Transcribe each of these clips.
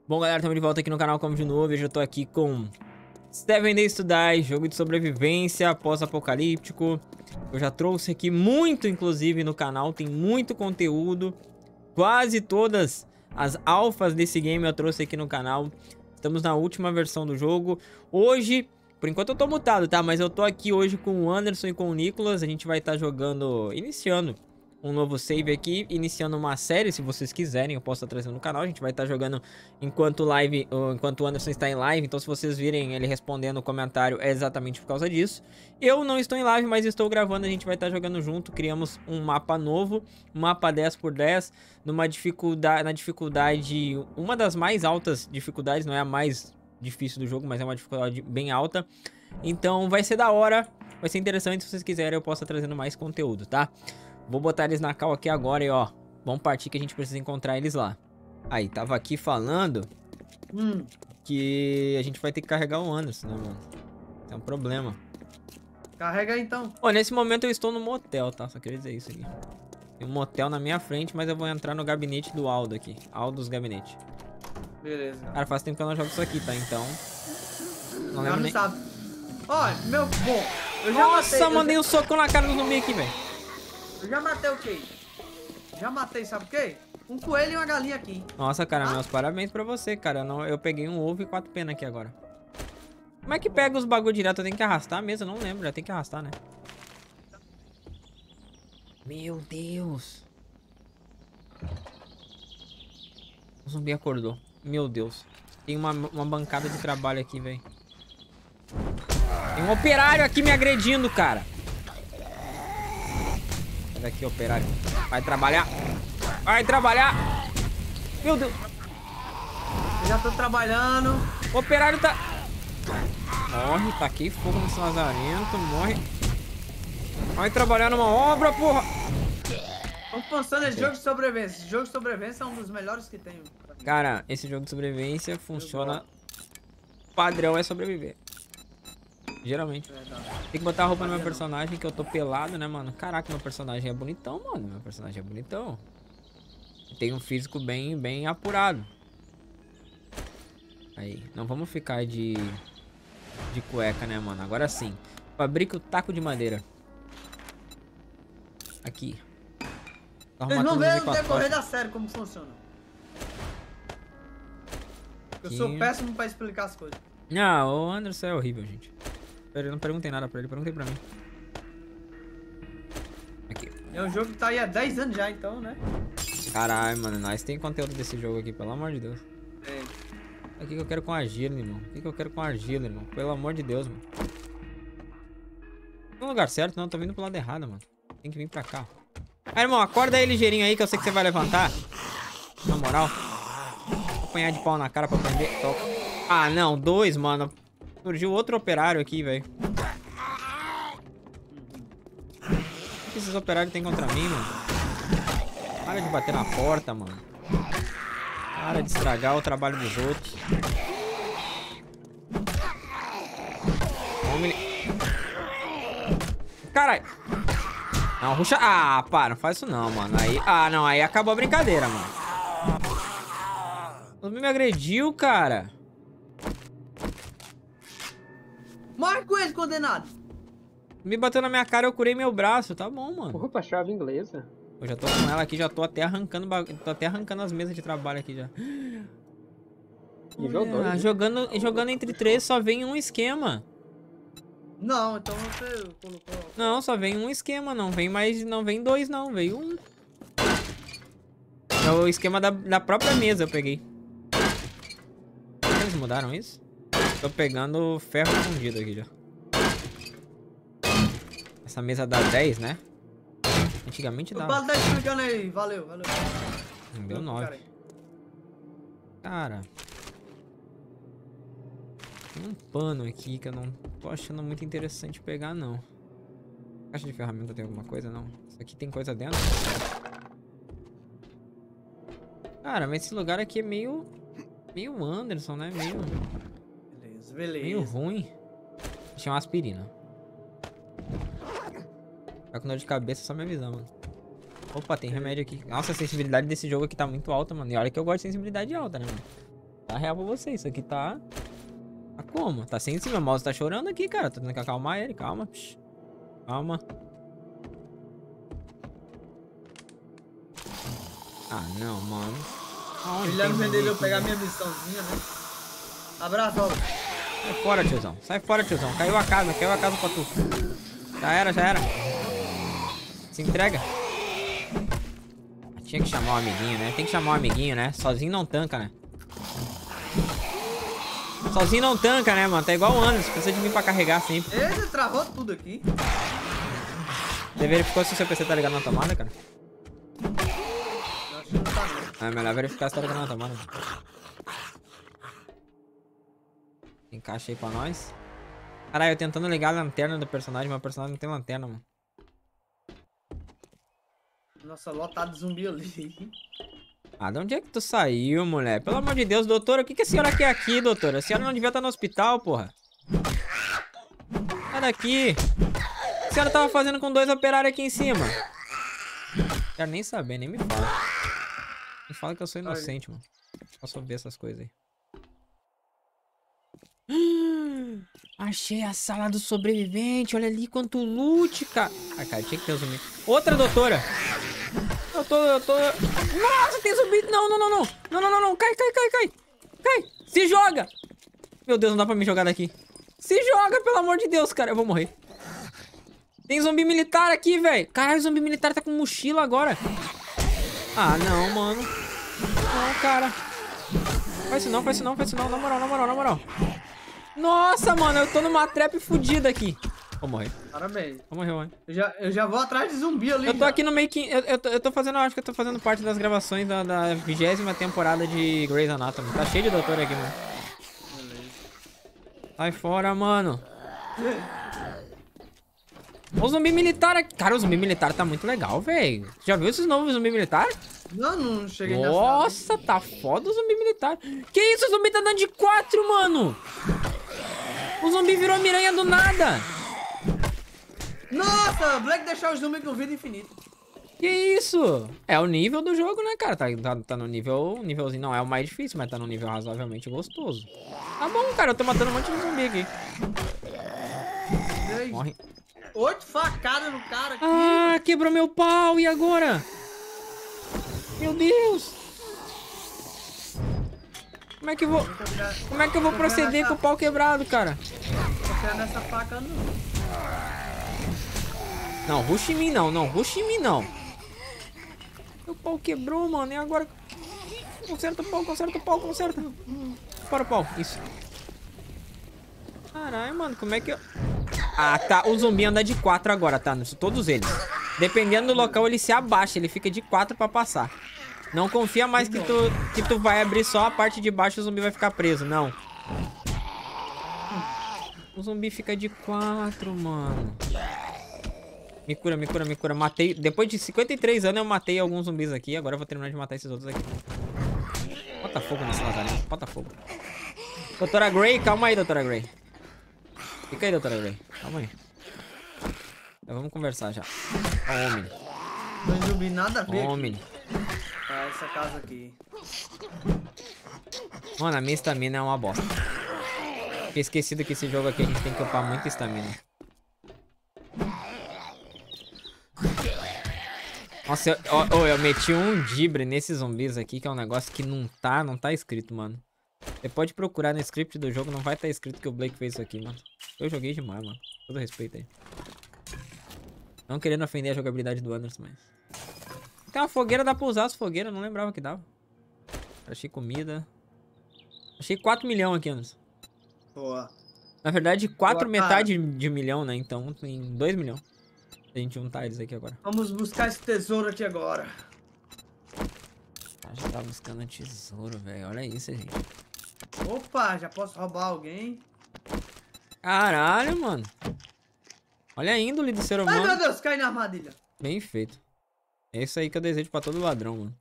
Bom, galera, estamos de volta aqui no canal como de novo. Hoje eu tô aqui com 7 Days to Die, jogo de sobrevivência pós-apocalíptico. Eu já trouxe aqui muito, inclusive, no canal. Tem muito conteúdo. Quase todas as alfas desse game eu trouxe aqui no canal. Estamos na última versão do jogo. Hoje, por enquanto eu tô mutado, tá? Mas eu tô aqui hoje com o Anderson e com o Nicolas. A gente vai estar jogando, iniciando um novo save aqui, iniciando uma série, se vocês quiserem, eu posso estar trazendo no canal. A gente vai estar jogando enquanto o Anderson está em live, então se vocês virem ele respondendo o comentário é exatamente por causa disso. Eu não estou em live, mas estou gravando, a gente vai estar jogando junto. Criamos um mapa novo, um mapa 10×10, na dificuldade, uma das mais altas dificuldades, não é a mais difícil do jogo, mas é uma dificuldade bem alta. Então vai ser da hora, vai ser interessante. Se vocês quiserem eu posso estar trazendo mais conteúdo, tá? Vou botar eles na cal aqui agora e ó, vamos partir que a gente precisa encontrar eles lá. Aí, tava aqui falando que a gente vai ter que carregar o Anderson, né, mano? É um problema. Carrega aí, então. Ó, nesse momento eu estou no motel, tá? Só queria dizer isso aqui. Tem um motel na minha frente, mas eu vou entrar no gabinete do Aldo aqui. Aldo's gabinete. Beleza. Cara, faz tempo que eu não jogo isso aqui, tá? Então... Não Já lembro não nem... sabe. Ó, meu... Bom, eu já matei... Nossa, mandei um socão na cara do zumbi aqui, velho. Eu já matei o quê? Já matei, sabe o quê? Um coelho e uma galinha aqui. Nossa, cara, meus parabéns pra você, cara. Eu peguei um ovo e 4 penas aqui agora. Como é que pega os bagulho direto? Eu tenho que arrastar mesmo? Eu não lembro, já tem que arrastar, né? Meu Deus. O zumbi acordou. Meu Deus. Tem uma bancada de trabalho aqui, velho. Tem um operário aqui me agredindo, cara. Sai daqui, operário. Vai trabalhar. Vai trabalhar. Meu Deus. Eu já tô trabalhando. O operário tá... Morre, taquei fogo nesse lazarento. Morre. Vai trabalhar numa obra, porra. Estamos pensando nesse jogo de sobrevivência. Esse jogo de sobrevivência é um dos melhores que tem. Cara, esse jogo de sobrevivência funciona... Padrão é sobreviver. Geralmente. Tem que botar a roupa no meu personagem, que eu tô pelado, né, mano? Caraca, meu personagem é bonitão, mano. Meu personagem é bonitão. Tem um físico bem apurado. Aí, não vamos ficar de cueca, né, mano? Agora sim. Fabrica o taco de madeira. Aqui. Vocês vão ver no decorrer da série como funciona. Eu sou péssimo pra explicar as coisas. Não, o Anderson é horrível, gente. Eu não perguntei nada pra ele, perguntei pra mim. Aqui. É um jogo que tá aí há 10 anos já, então, né? Caralho, mano, nós tem conteúdo desse jogo aqui, pelo amor de Deus. É. O que eu quero com argila, irmão? O que eu quero com argila, irmão? Pelo amor de Deus, mano. No lugar certo, não, tô vindo pro lado errado, mano. Tem que vir pra cá. Ah, irmão, acorda aí ligeirinho aí que eu sei que você vai levantar. Na moral. Vou apanhar de pau na cara pra prender. Toca. Ah, não, 2, mano. Surgiu outro operário aqui, velho. O que esses operários têm contra mim, mano? Para de bater na porta, mano. Para de estragar o trabalho dos outros. Vamos... Caralho. Não, ruxa... Ah, para, não faz isso não, mano. Aí... Ah, não, aí acabou a brincadeira, mano. O zumbi me agrediu, cara. Morre com ele, condenado! Me bateu na minha cara, eu curei meu braço. Tá bom, mano. Opa, chave inglesa. Eu já tô com ela aqui, já tô até arrancando tô até arrancando as mesas de trabalho aqui já. Nível 2, né? Jogando entre 3 só vem um esquema. Não, então você colocou... Não, só vem um esquema, não vem mais, não vem 2 não, veio um. É o esquema da própria mesa eu peguei. Eles mudaram isso? Tô pegando ferro fundido aqui já. Essa mesa dá 10, né? Antigamente dava. Fala 10 clicando aí, valeu. Deu 9. Cara. Tem um pano aqui que eu não tô achando muito interessante pegar, não. Caixa de ferramenta tem alguma coisa, não? Isso aqui tem coisa dentro? Cara, mas esse lugar aqui é meio Anderson, né? Beleza. Meio ruim. Deixa uma aspirina. Tá com dor de cabeça, só me avisar, mano. Opa, tem remédio aqui. Nossa, a sensibilidade desse jogo aqui tá muito alta, mano. E olha que eu gosto de sensibilidade alta, né, mano? Tá real pra você. Isso aqui tá... Tá como? Tá sem cima. O mouse tá chorando aqui, cara. Tô tendo que acalmar ele. Calma. Psh. Calma. Ah, não, mano. Aonde Ele tem não zumbi vendeu eu aqui, pegar velho? minha missãozinha, né? Abraço, Robert. Sai fora, tiozão. Sai fora, tiozão. Caiu a casa pra tu. Já era, já era. Se entrega. Tinha que chamar um amiguinho, né? Tem que chamar um amiguinho, né? Sozinho não tanca, né? Sozinho não tanca, né, mano? Tá igual o Anderson. Precisa de mim pra carregar sempre. Ele travou tudo aqui. Você verificou se o seu PC tá ligado na tomada, cara? Acho que não tá não. É melhor verificar se tá ligado na tomada. Encaixa aí pra nós. Caralho, eu tentando ligar a lanterna do personagem, mas o personagem não tem lanterna, mano. Nossa, lotado de zumbi ali. Ah, de onde é que tu saiu, mulher? Pelo amor de Deus, doutora, o que a senhora quer aqui, doutora? A senhora não devia estar no hospital, porra. Sai daqui. O que a senhora tava fazendo com 2 operários aqui em cima? Quero nem saber, nem me fala. Me fala que eu sou inocente, mano. Posso ver essas coisas aí. Achei a sala do sobrevivente. Olha ali quanto loot, cara. Ah, cara, tinha que ter um zumbi. Outra doutora. Eu tô... Nossa, tem zumbi. Não. Não. Cai. Cai. Se joga. Meu Deus, não dá pra me jogar daqui. Se joga, pelo amor de Deus, cara. Eu vou morrer. Tem zumbi militar aqui, velho. Caralho, o zumbi militar tá com mochila agora. Ah, não, mano. Não, cara. Faz isso não. Na moral. Nossa, mano, eu tô numa trap fodida aqui. Vou morrer. Parabéns. Vou morrer, mano. Eu já vou atrás de zumbi ali. Eu tô aqui no meio que... Eu tô fazendo... Acho que eu tô fazendo parte das gravações da 20ª temporada de Grey's Anatomy. Tá cheio de doutor aqui, mano. Beleza. Sai fora, mano. O zumbi militar aqui. Cara, o zumbi militar tá muito legal, velho. Já viu esses novos zumbi militar? Não cheguei nessa. Nossa, tá foda o zumbi militar. Que isso? O zumbi tá dando de 4, mano. O zumbi virou a miranha do nada. Nossa, Black deixou os zumbis com vida infinita. Que isso? É o nível do jogo, né, cara? Tá no nívelzinho. Não é o mais difícil, mas tá no nível razoavelmente gostoso. Tá bom, cara. Eu tô matando um monte de zumbi aqui. Morre. 8 facadas no cara aqui. Ah, quebrou meu pau. E agora? Meu Deus. Como é que eu vou proceder com o pau quebrado, cara? Não quero nessa faca, não. Não, rush em mim não. Meu pau quebrou, mano. E agora? Conserta o pau. Para o pau. Isso. Caralho, mano. Como é que eu... Ah, tá. O zumbi anda de 4 agora, tá? Todos eles. Dependendo do local, ele se abaixa. Ele fica de 4 pra passar. Não confia mais que tu vai abrir só a parte de baixo e o zumbi vai ficar preso. Não. O zumbi fica de 4, mano. Me cura. Matei... Depois de 53 anos eu matei alguns zumbis aqui. Agora eu vou terminar de matar esses outros aqui. Bota fogo nesse lazarento. Bota fogo. Doutora Grey, calma aí, doutora Grey. Fica aí, doutora Grey. Calma aí. Então, vamos conversar já. Homem. Não zumbi nada a ver. Homem. Tá, essa casa aqui. Mano, a minha estamina é uma bosta. Tinha esquecido que esse jogo aqui a gente tem que upar muita estamina. Nossa, eu meti um dibre nesses zumbis aqui, que é um negócio que não tá escrito, mano. Você pode procurar no script do jogo, não vai estar escrito que o Blake fez isso aqui, mano. Eu joguei demais, mano. Todo respeito aí. Não querendo ofender a jogabilidade do Anderson, mas... Tem uma fogueira, dá pra usar as fogueiras, não lembrava que dava. Achei comida. Achei 4 milhões aqui, Anderson. Boa. Na verdade, 4 Boa, metade de milhão, né? Então tem 2 milhões. Se a gente juntar eles aqui agora. Vamos buscar esse tesouro aqui agora. A gente tá buscando um tesouro, velho. Olha isso, gente. Opa, já posso roubar alguém? Caralho, mano. Olha a índole do ser humano. Ai, meu Deus, cai na armadilha. Bem feito. É isso aí que eu desejo pra todo ladrão, mano.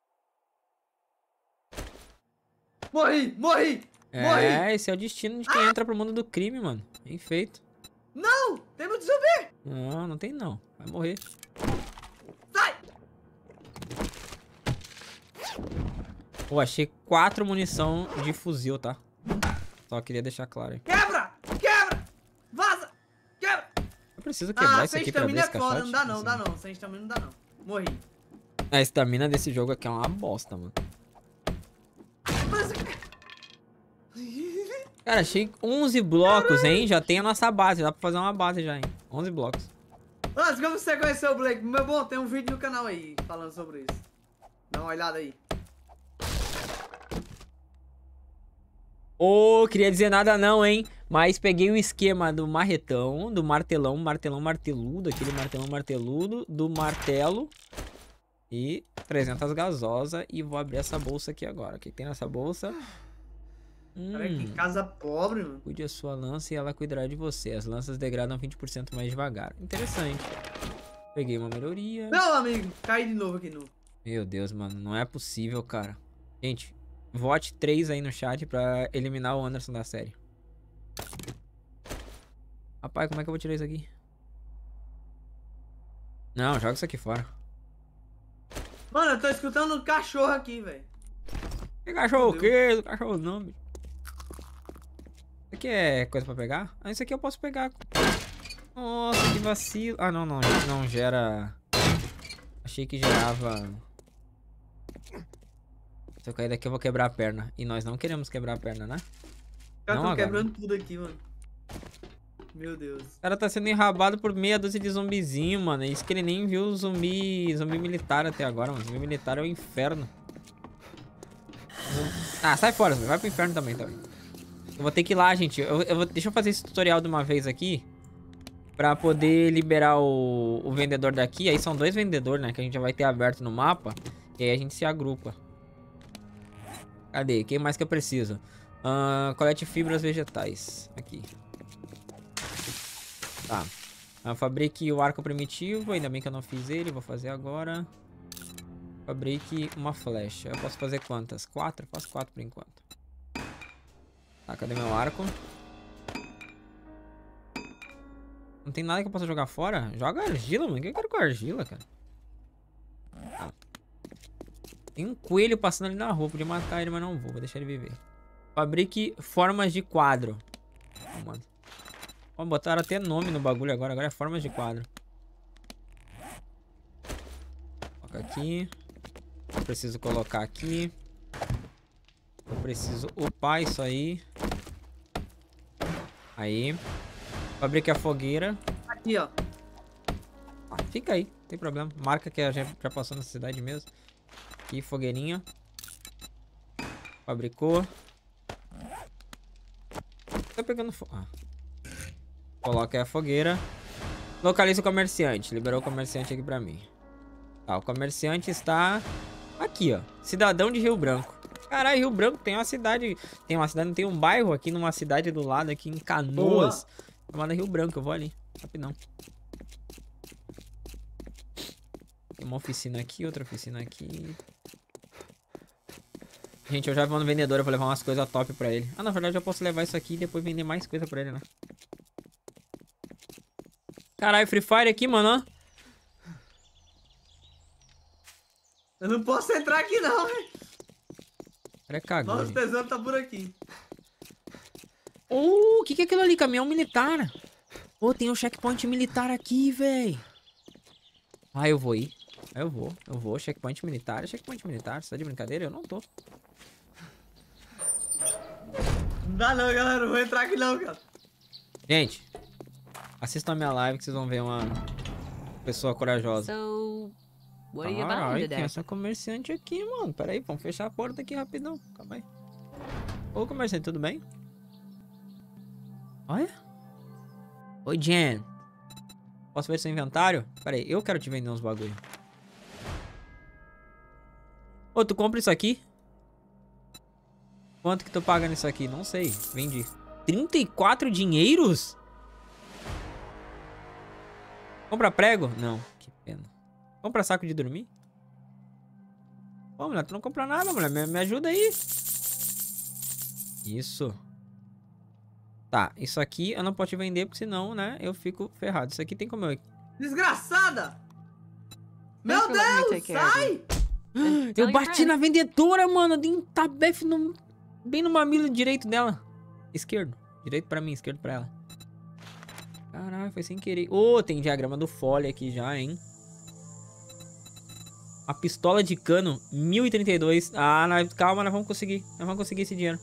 Morri. Esse é o destino de quem entra pro mundo do crime, mano. Bem feito. Não, tem muito zumbi. Não tem não. Vai morrer. Sai. Pô, achei 4 munição de fuzil, tá? Só queria deixar claro aí. Quebra! Quebra! Vaza! Quebra! Eu preciso quebrar isso sem aqui pra abrir estamina esse é foda, caixote? não dá não, dá não. Sem estamina não dá não. Morri. A estamina desse jogo aqui é uma bosta, mano. Mas... Cara, achei 11 blocos, hein? Já tem a nossa base. Dá pra fazer uma base já, hein? 11 blocos. Mas como você conheceu o Blake? Meu bom, tem um vídeo no canal aí falando sobre isso. Dá uma olhada aí. Ô, queria dizer nada não, hein? Mas peguei o esquema do marretão, do martelão, martelão marteludo, aquele martelão marteludo, do martelo e 300 gasosa. E vou abrir essa bolsa aqui agora. O que tem nessa bolsa? Cara, que casa pobre, mano. Cuide a sua lança e ela cuidará de você. As lanças degradam 20% mais devagar. Interessante. Peguei uma melhoria. Meu amigo, caí de novo aqui no... Meu Deus, mano. Não é possível, cara. Gente, vote 3 aí no chat pra eliminar o Anderson da série. Rapaz, como é que eu vou tirar isso aqui? Não, joga isso aqui fora. Mano, eu tô escutando um cachorro aqui, velho. Que cachorro o quê? Cachorro não, bicho. Isso aqui é coisa pra pegar? Ah, isso aqui eu posso pegar. Nossa, que vacilo. Ah, não, não. Não gera... Achei que gerava... Se eu cair daqui eu vou quebrar a perna. E nós não queremos quebrar a perna, né? Os caras Não tão agora. quebrando tudo aqui, mano. Meu Deus. O cara tá sendo enrabado por meia dúzia de zumbizinho, mano. É isso que ele nem viu o zumbi militar até agora, mano. Zumbi militar é o inferno. Ah, sai fora, vai pro inferno também. Eu vou ter que ir lá, gente. Deixa eu fazer esse tutorial de uma vez aqui. Pra poder liberar o vendedor daqui. Aí são 2 vendedores, né? Que a gente já vai ter aberto no mapa. E aí a gente se agrupa. Cadê? Quem mais que eu preciso? Colete fibras vegetais. Aqui. Tá. Fabrique o arco primitivo. Ainda bem que eu não fiz ele. Vou fazer agora. Fabrique uma flecha. Eu posso fazer quantas? 4? Faço 4 por enquanto. Tá, cadê meu arco? Não tem nada que eu possa jogar fora? Joga argila, mano. O que eu quero com argila, cara? Tá. Tem um coelho passando ali na rua. Podia matar ele, mas não vou. Vou deixar ele viver. Fabrique formas de quadro. Oh, mano. Ó, botaram até nome no bagulho agora. Agora é formas de quadro. Coloca aqui. Eu preciso colocar aqui. Eu preciso upar isso aí. Aí. Fabrique a fogueira. Aqui, ó. Ah, fica aí, não tem problema. Marca que a gente já passou na cidade mesmo. Aqui, fogueirinha. Fabricou. Tá pegando fogo. Ah. Coloca aí a fogueira. Localiza o comerciante. Liberou o comerciante aqui pra mim. Tá, o comerciante está aqui, ó. Cidadão de Rio Branco. Caralho, Rio Branco tem uma cidade. Tem um bairro aqui numa cidade do lado, aqui em Canoas. Chamada Rio Branco, eu vou ali. Rapidão. Tem uma oficina aqui, outra oficina aqui. Gente, eu já vou no vendedor, eu vou levar umas coisas top pra ele. Ah, na verdade eu posso levar isso aqui e depois vender mais coisa pra ele, né? Caralho, Free Fire aqui, mano, ó. Eu não posso entrar aqui não, velho. Cara, cagou. Nossa, o tesouro tá por aqui. O que é aquilo ali? Caminhão militar. Tem um checkpoint militar aqui, velho. Ah, eu vou ir. Eu vou. Checkpoint militar. Checkpoint militar. Você tá de brincadeira? Eu não tô. Não dá não, galera. Não vou entrar aqui não, cara. Gente, assistam a minha live que vocês vão ver uma pessoa corajosa. Caralho, tem essa comerciante aqui, mano. Pera aí, vamos fechar a porta aqui rapidão. Calma aí. Ô, comerciante, tudo bem? Olha. Oi, Jen. Posso ver seu inventário? Pera aí, eu quero te vender uns bagulho. Ô, tu compra isso aqui? Quanto que tu paga nisso aqui? Não sei. Vendi. 34 dinheiros? Compra prego? Não. Que pena. Compra saco de dormir? Pô, mulher, tu não compra nada, mulher. Me ajuda aí. Isso. Tá, isso aqui eu não posso te vender, porque senão, né, eu fico ferrado. Isso aqui tem como eu... Desgraçada! Meu Deus, sai! Eu bati na vendedora, mano. Dei um tabef bem no mamilo direito dela. Esquerdo. Direito pra mim, esquerdo pra ela. Caralho, foi sem querer. Ô, tem diagrama do Foley aqui já, hein? A pistola de cano, 1032. Ah, calma, nós vamos conseguir. Nós vamos conseguir esse dinheiro.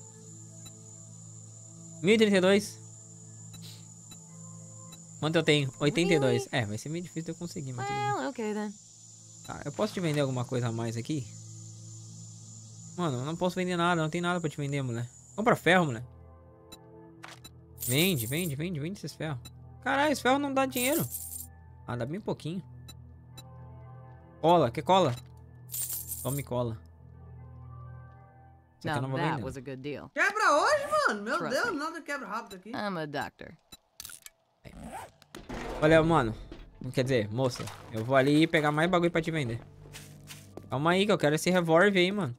1032. Quanto eu tenho? 82. É, vai ser meio difícil de eu conseguir, mas tudo bem. Okay, then. Tá, eu posso te vender alguma coisa a mais aqui? Mano, eu não posso vender nada. Não tem nada pra te vender, mulher. Compra ferro, mulher. Vende esses ferros. Caralho, esse ferro não dá dinheiro. Ah, dá bem pouquinho. Cola, quer cola? Tome cola. Isso aqui eu não vou vender. Was a good deal. Quebra hoje, mano. Meu Trust Deus, me. nada quebra rápido aqui. I'm a doctor. Olha, mano. Quer dizer, moça, eu vou ali pegar mais bagulho pra te vender. Calma aí que eu quero esse revólver aí, mano.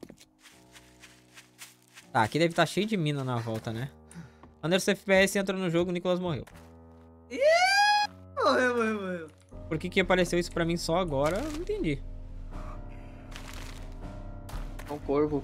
Tá, aqui deve estar cheio de mina na volta, né? Anderson FPS entra no jogo, o Nicolas morreu. Morreu. Por que apareceu isso pra mim só agora? Eu não entendi. É um corvo.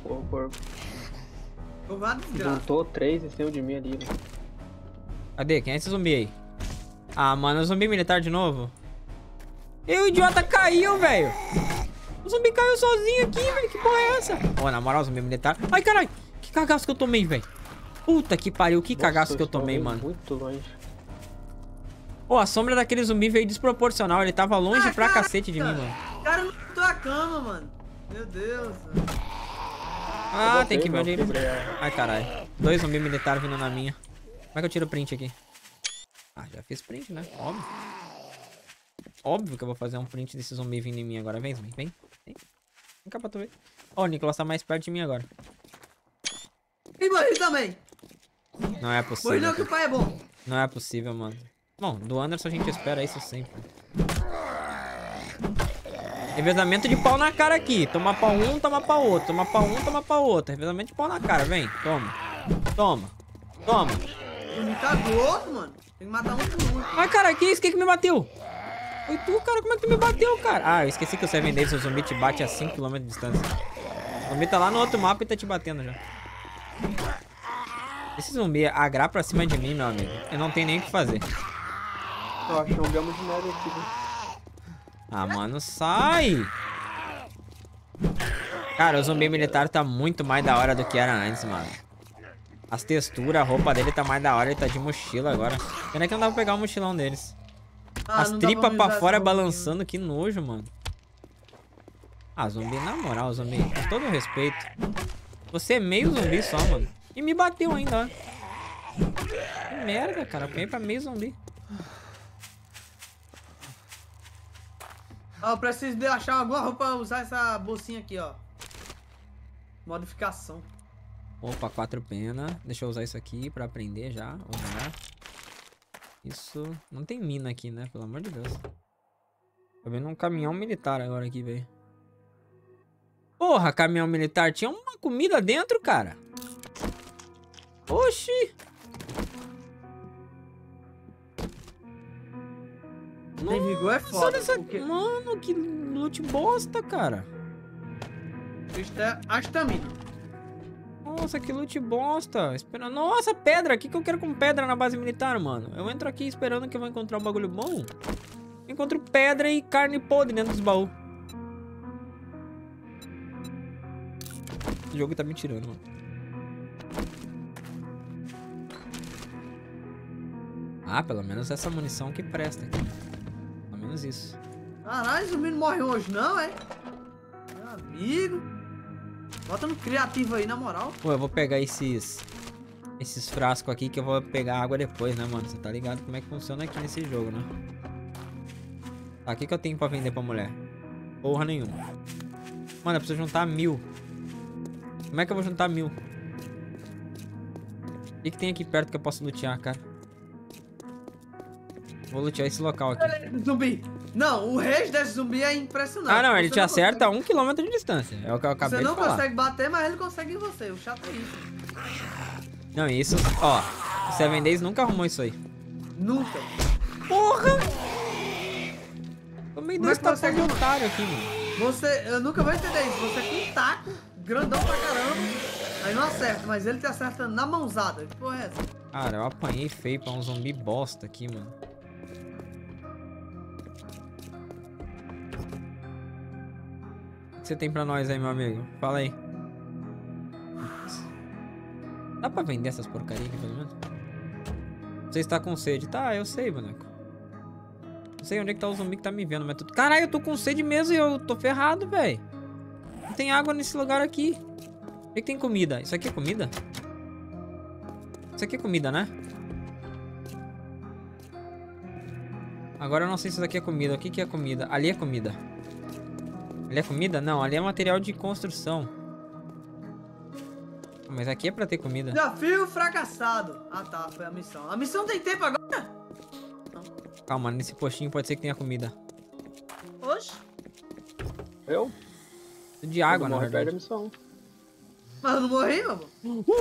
Eu vou desgraça. Juntou 3 em cima de mim ali. Né? Cadê? Quem é esse zumbi aí? Ah, mano, o zumbi militar de novo? E o idiota caiu, velho. O zumbi caiu sozinho aqui, velho. Que porra é essa? Ó, na moral, o zumbi militar. Ai, caralho. Que cagaço que eu tomei, velho. Puta que pariu. Que cagaço que eu tomei, mano. Muito longe. Ó, a sombra daquele zumbi veio desproporcional. Ele tava longe pra cacete de mim, mano. O cara não botou a cama, mano. Meu Deus. Mano. Ah, tem que ver onde ele... Ai, caralho. 2 zumbis militares vindo na minha. Como é que eu tiro o print aqui? Ah, já fiz print, né? Óbvio. Óbvio que eu vou fazer um print desse zumbi vindo em mim agora. Vem, zumbi. Vem. Vem cá pra tu ver. Ó, o Nicolas tá mais perto de mim agora. E morri também. Não é Morri possível. não que o pai é bom. Não é possível, mano. Bom, do Anderson a gente espera isso sempre. Revezamento de pau na cara aqui. Toma pau um, toma pau outro. Toma pau um, toma pau outro. Revezamento de pau na cara, vem. Toma. Toma. Toma. Me cagou, mano. Tem que matar um por um. Ai, cara, que isso? Quem que me bateu? Foi tu, cara. Como é que tu me bateu, cara? Ah, eu esqueci que o Seven Days, o zumbi te bate a 5 km de distância. O zumbi tá lá no outro mapa e tá te batendo já. Esse zumbi agrar pra cima de mim, meu amigo. Eu não tenho nem o que fazer. Eu achei um gama de neve aqui, né? Ah, mano, sai! Cara, o zumbi militar tá muito mais da hora do que era antes, mano. As texturas, a roupa dele tá mais da hora. Ele tá de mochila agora. Pena que não dá pra pegar o mochilão deles. As tripas pra fora balançando, que nojo, mano. Ah, zumbi, na moral, zumbi, com todo o respeito. Você é meio zumbi só, mano. E me bateu ainda, ó. Que merda, cara. Apanhei pra meio zumbi. Ó, eu preciso de achar alguma roupa pra usar essa bolsinha aqui, ó. Modificação. Opa, 4 penas. Deixa eu usar isso aqui pra aprender já. Usar. Isso. Não tem mina aqui, né? Pelo amor de Deus. Tô vendo um caminhão militar agora aqui, velho. Porra, caminhão militar. Tinha uma comida dentro, cara. Oxi. Tem vigor é foda. Dessa... Porque... Mano, que loot bosta, cara. Isto é a estamina. Nossa, que loot bosta. Espera... Nossa, pedra. O que eu quero com pedra na base militar, mano? Eu entro aqui esperando que eu vou encontrar um bagulho bom. Encontro pedra e carne podre dentro dos baús. O jogo tá me tirando, mano. Ah, pelo menos essa munição que presta aqui. Pelo menos isso. Caralho, zumbi não morre hoje não, é? Meu amigo. Bota no criativo aí, na moral. Pô, eu vou pegar esses frascos aqui que eu vou pegar água depois, né, mano? Você tá ligado como é que funciona aqui nesse jogo, né? Tá, o que eu tenho pra vender pra mulher? Porra nenhuma. Mano, eu preciso juntar 1000. Como é que eu vou juntar 1000? O que tem aqui perto que eu posso lutear, cara? Vou lutear esse local aqui. Zumbi. Não, o rei desse zumbi é impressionante. Ah, não, ele te acerta a consegue... 1 km de distância. É o que eu acabei de falar. Você não consegue bater, mas ele consegue em você. O chato é isso. Não, isso... Ó, o Seven Days nunca arrumou isso aí. Nunca. Porra! Tomei Como é 2 que tapas consegue, de mano? otário aqui, mano. Eu nunca vou entender isso. Você com um taco, grandão pra caramba, aí não acerta, mas ele te acerta na mãozada. Que porra é essa? Cara, eu apanhei feio pra um zumbi bosta aqui, mano. O que você tem pra nós aí, meu amigo? Fala aí. Dá pra vender essas porcarias aqui, pelo menos? Você está com sede. Tá, eu sei, boneco. Não sei onde é que tá o zumbi que tá me vendo, mas... Caralho, eu tô com sede mesmo e eu tô ferrado, velho. Não tem água nesse lugar aqui. O que tem comida? Isso aqui é comida? Isso aqui é comida, né? Agora eu não sei se isso aqui é comida. O que é comida? Ali é comida. Ali é comida? Não, ali é material de construção. Mas aqui é pra ter comida. Desafio fracassado. Ah tá, foi a missão. A missão tem tempo agora? Não. Calma, nesse postinho pode ser que tenha comida. Oxe. Eu? De água, na perde a verdade. missão. Mas eu não morri, meu amor.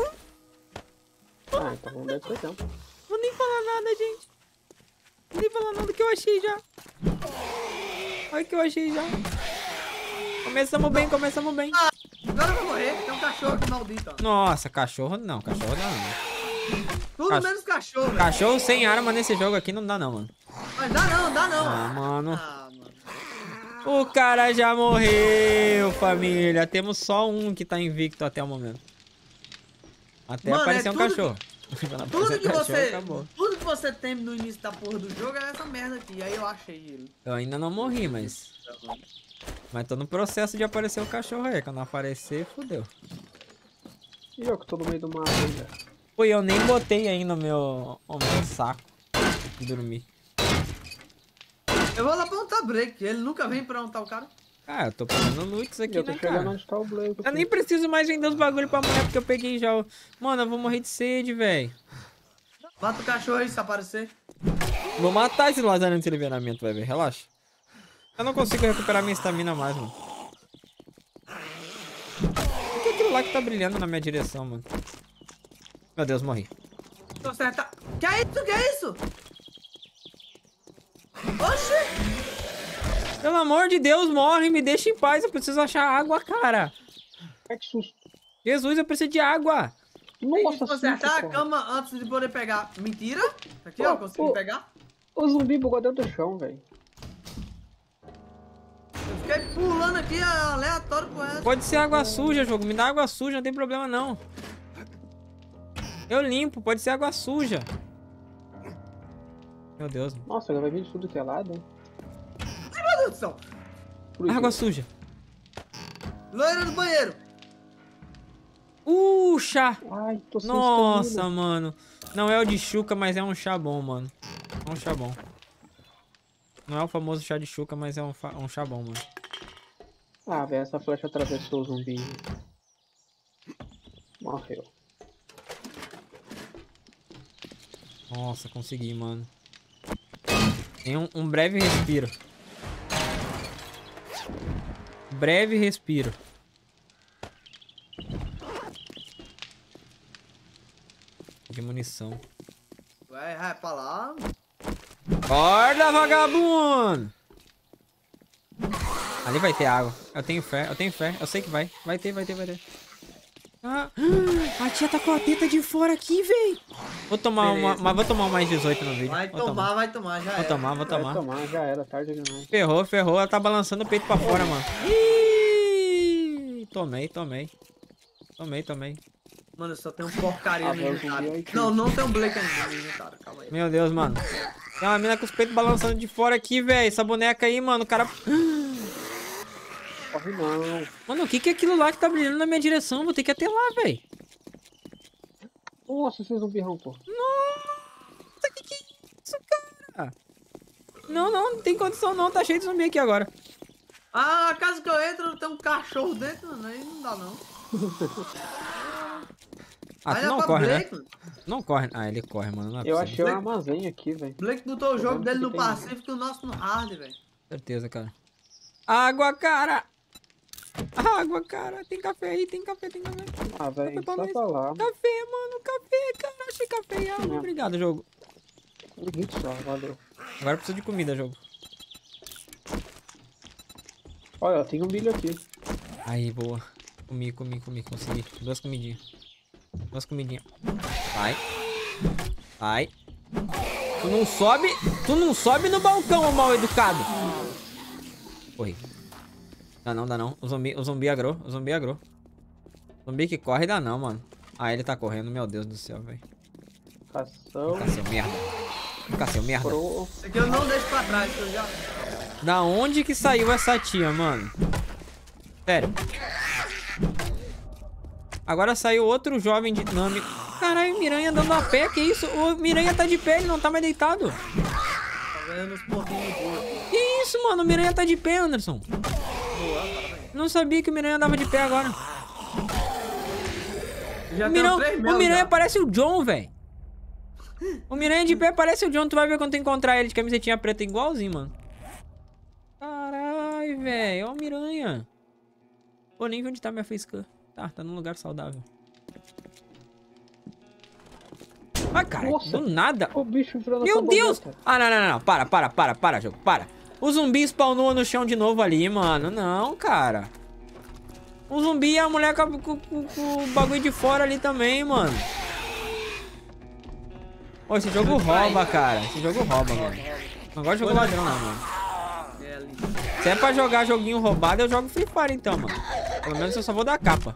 Ah, então não deve ter tempo. Vou nem falar nada, gente. Vou nem falar nada que eu achei já. Olha o que eu achei já. Começamos bem, começamos bem. Agora eu vou morrer. Tem um cachorro aqui maldito, ó. Nossa, cachorro não, cachorro não. Tudo menos cachorro, velho. Cachorro sem arma nesse jogo aqui não dá não, mano. Mas dá não, dá não. Ah, mano. Ah, mano. O cara já morreu, família. Temos só um que tá invicto até o momento. Até Mano, aparecer é um tudo- cachorro. Quando Tudo aparecer que um cachorro, você. acabou. Tudo que você tem no início da porra do jogo é essa merda aqui. Aí eu achei ele. Eu ainda não morri, mas tô no processo de aparecer o cachorro aí. Quando aparecer, fodeu. E eu que tô no meio do mato ainda. Pô, eu nem botei ainda o meu saco de dormir. Eu vou lá pra um break. Ele nunca vem pra onde tá o cara. Ah, eu tô pegando loots E aqui, eu tô né, chegando cara? onde tá o Blake. Eu nem preciso mais vender os bagulho pra mulher, porque eu peguei já o... Mano, eu vou morrer de sede, velho. Mata o cachorro aí se aparecer. Vou matar esse lazarento de liberamento, vai ver. Relaxa. Eu não consigo recuperar minha estamina mais, mano. O que é aquilo lá que tá brilhando na minha direção, mano? Meu Deus, morri. Tô acertar. Que é isso? Que é isso? Oxi! Pelo amor de Deus, morre, me deixa em paz. Eu preciso achar água, cara. Ai, que susto. Jesus, eu preciso de água. Nossa, Nossa, acertar susto, a cara. cama antes de poder pegar. Mentira? Aqui, ó, consegui Pô. pegar. O zumbi bugou dentro do chão, velho. Eu fiquei pulando aqui aleatório com essa. Pode ser água suja, jogo. Me dá água suja, não tem problema, não. Eu limpo, pode ser água suja. Meu Deus. Nossa, agora vai vir de tudo que é lado, hein? Meu Deus do céu. Por quê? Água suja. Loira do banheiro. Chá. Ai, tô sem Nossa, estamina. mano. Não é o de chuca, mas é um chá bom, mano. É um chá bom. Não é o famoso chá de chuca, mas é um chá bom, mano. Ah, velho, essa flecha atravessou o zumbi. Morreu. Nossa, consegui, mano. Tem um breve respiro. Breve respiro. De munição. Vai pra lá. Acorda, vagabundo! Ali vai ter água. Eu tenho fé, eu tenho fé. Eu sei que vai. Vai ter. Ah, a tia tá com a teta de fora aqui, véi. Vou tomar Beleza. mas vou tomar um mais 18 no vídeo. Vai Vou tomar, tomar. vai tomar, já Vou é. tomar, vou Vai tomar. tomar, já era, tarde demais. Ferrou. Ela tá balançando o peito pra fora, mano. Ih, tomei. Mano, eu só tenho porcaria Ah, no meu inventário. zumbi aí, Não tem um Blake ainda no inventário, calma aí. Meu Deus, mano. Tem uma mina com os peitos balançando de fora aqui, velho. Essa boneca aí, mano. O cara... Corre não. Mano, o que é aquilo lá que tá brilhando na minha direção? Vou ter que ir até lá, velho. Nossa, esse zumbi rancou. Nossa, que é isso, cara? Não tem condição não. Tá cheio de zumbi aqui agora. Ah, a casa que eu entro tem um cachorro dentro, mano. Aí não dá não. Ah, Vai tu lá não pra corre, Blake, né? mano. Não corre. Ah, ele corre, mano. Não é Eu possível. achei um armazém aqui, velho. Blake botou o jogo vendo dele que no tem- Pacífico e o nosso no Hard, velho. Certeza, cara. Água, cara! Água, cara! Tem café aí, tem café. Ah, velho, Café pra só nós. pra lá. Café, mano, café, cara. Achei café e água. Não. Obrigado, jogo. Um hit só, valeu. Agora eu preciso de comida, jogo. Olha, tem um milho aqui. Aí, boa. Comi, consegui. 2 comidinhas. 2 comidinhas. Vai. Vai. Tu não sobe no balcão, ô mal educado. Corri. Dá não. O zumbi agrou. O zumbi que corre dá não, mano. Ah, ele tá correndo, meu Deus do céu, velho. Cação. Caceu merda. Isso aqui eu não deixo pra trás, que eu já... Da onde que saiu essa tia, mano? Sério. Agora saiu outro jovem dinâmico. Caralho, Miranha andando a pé, que isso? O Miranha tá de pé, ele não tá mais deitado. Tá ganhando os pontinhos boas. Que isso, mano? O Miranha tá de pé, Anderson. Não sabia que o Miranha andava de pé agora. Já O tenho 3 mel Miranha já. parece o John, velho. O Miranha de pé parece o John. Tu vai ver quando tu encontrar ele de camisetinha preta igualzinho, mano. Caralho, velho. Ó o Miranha. Pô, nem vi onde tá minha facecam. Tá num lugar saudável. Ah, cara, Nossa. do nada. O bicho virou na Meu Deus! borboleta. Ah, não. Para, jogo. Para. O zumbi spawnou no chão de novo ali, mano. Não, cara. O zumbi e a mulher com o bagulho de fora ali também, mano. Pô, esse jogo rouba, cara. Esse jogo rouba, mano. Não gosto de jogo ladrão, não, mano. É ali. Se é pra jogar joguinho roubado, eu jogo Free Fire então, mano. Pelo menos eu só vou dar capa.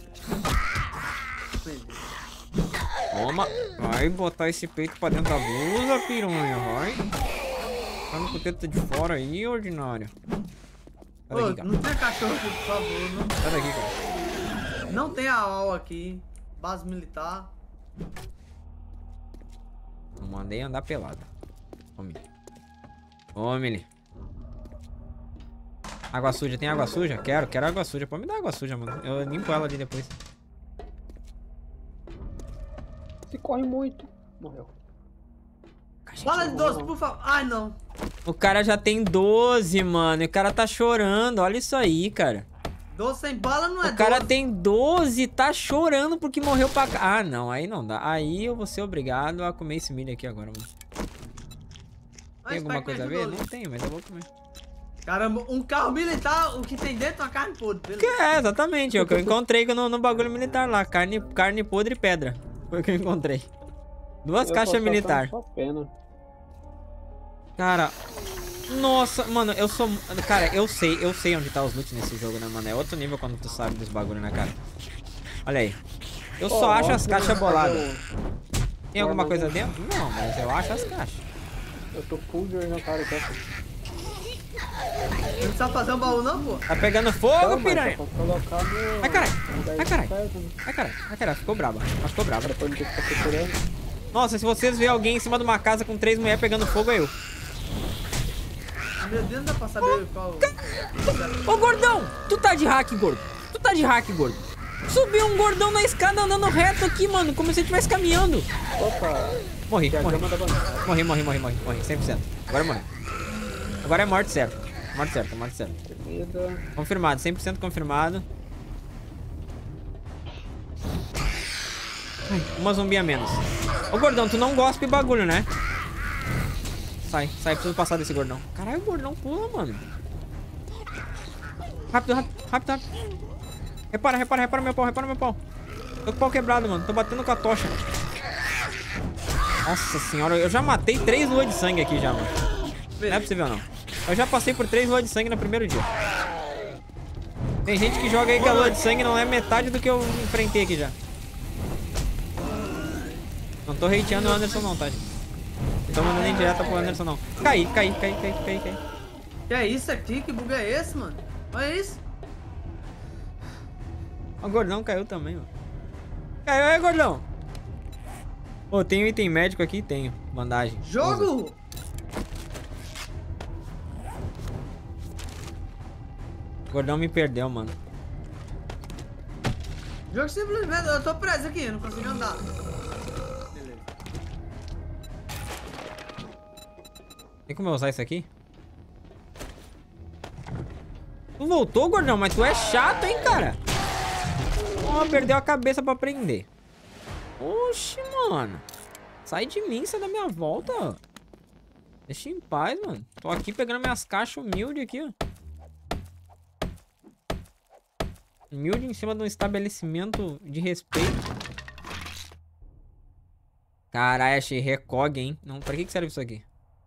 Toma. Vai botar esse peito pra dentro da blusa, piranha. Vai. Tá no teto de fora aí, ordinário. Sai Ô, daqui, cara. não tem cachorro aqui, por favor. Não, Sai daqui, cara. não tem a AOL aqui. Base militar. Não mandei andar pelado. Come. Come-lhe. Água suja, tem água suja? Quero água suja. Pode me dar água suja, mano. Eu limpo ela ali depois. Se corre muito. Morreu. Fala de 12, por favor. Ai, não. O cara já tem 12, mano. E o cara tá chorando. Olha isso aí, cara. 12 sem bala não é O cara 12. tem 12 e tá chorando porque morreu pra cá. Ah, não. Aí não dá. Aí eu vou ser obrigado a comer esse milho aqui agora, mano. Mas Tem alguma Spike coisa a me ver? ajudou Não ali. tem, mas eu vou comer. Caramba, um carro militar, o que tem dentro é uma carne podre. Beleza. É, exatamente. É o que eu encontrei no bagulho militar lá. Carne podre e pedra. Foi o que eu encontrei. 2 Eu caixas tô só militar. Só pena. Cara, nossa, mano, eu sou... Cara, eu sei onde tá os loot nesse jogo, né, mano? É outro nível quando tu sabe dos bagulho, né, cara? Olha aí. Eu só acho as caixas boladas. Tem alguma coisa dentro? Não, mas eu acho as caixas. Eu tô full de ornatário aqui. Não precisa fazer um baú não, pô. Tá pegando fogo, Não, piranha! mas pra colocar no... Ai, caralho! no Ai, caralho! 10 certo, né? Ai, caralho, ficou brava. Ela ficou brava. Depois não tem que ficar procurando. Nossa, se vocês verem alguém em cima de uma casa com 3 mulheres pegando fogo, é eu. Meu Deus, não dá pra saber qual... Ô, gordão! Tu tá de hack, gordo. Subiu um gordão na escada andando reto aqui, mano. Como se ele estivesse caminhando. Opa! Morri. Que é a grama da banana. Morri. 100%. Agora morri. Agora é morte certa. Morte certa. Comida. Confirmado, 100% confirmado. Ai, uma zumbi a menos. Ô, gordão, tu não gospe bagulho, né? Sai, preciso passar desse gordão. Caralho, o gordão pula, mano. Rápido. Repara meu pau. Tô com o pau quebrado, mano. Tô batendo com a tocha. Nossa senhora, eu já matei 3 luas de sangue aqui já, mano. Não é possível, não. Eu já passei por 3 luas de sangue no primeiro dia. Tem gente que joga aí que a lua de sangue não é metade do que eu enfrentei aqui já. Não tô hateando o Anderson não, tá, gente? Não tô mandando indireta pro Anderson não. Caí. Que é isso aqui? Que bug é esse, mano? Olha isso. O gordão caiu também, mano. Caiu aí, gordão. Pô, tem item médico aqui? Tenho. Bandagem. Usa. Jogo! O gordão me perdeu, mano. Jogo simplesmente... Eu tô preso aqui, eu não consigo andar. Beleza. Tem como eu usar isso aqui? Tu voltou, gordão? Mas tu é chato, hein, cara? Ó, perdeu a cabeça pra prender. Oxi, mano. Sai de mim, sai da minha volta. Deixa em paz, mano. Tô aqui pegando minhas caixas humildes aqui, ó. Humilde em cima de um estabelecimento de respeito. Caralho, achei recog, hein? Não, pra que serve isso aqui?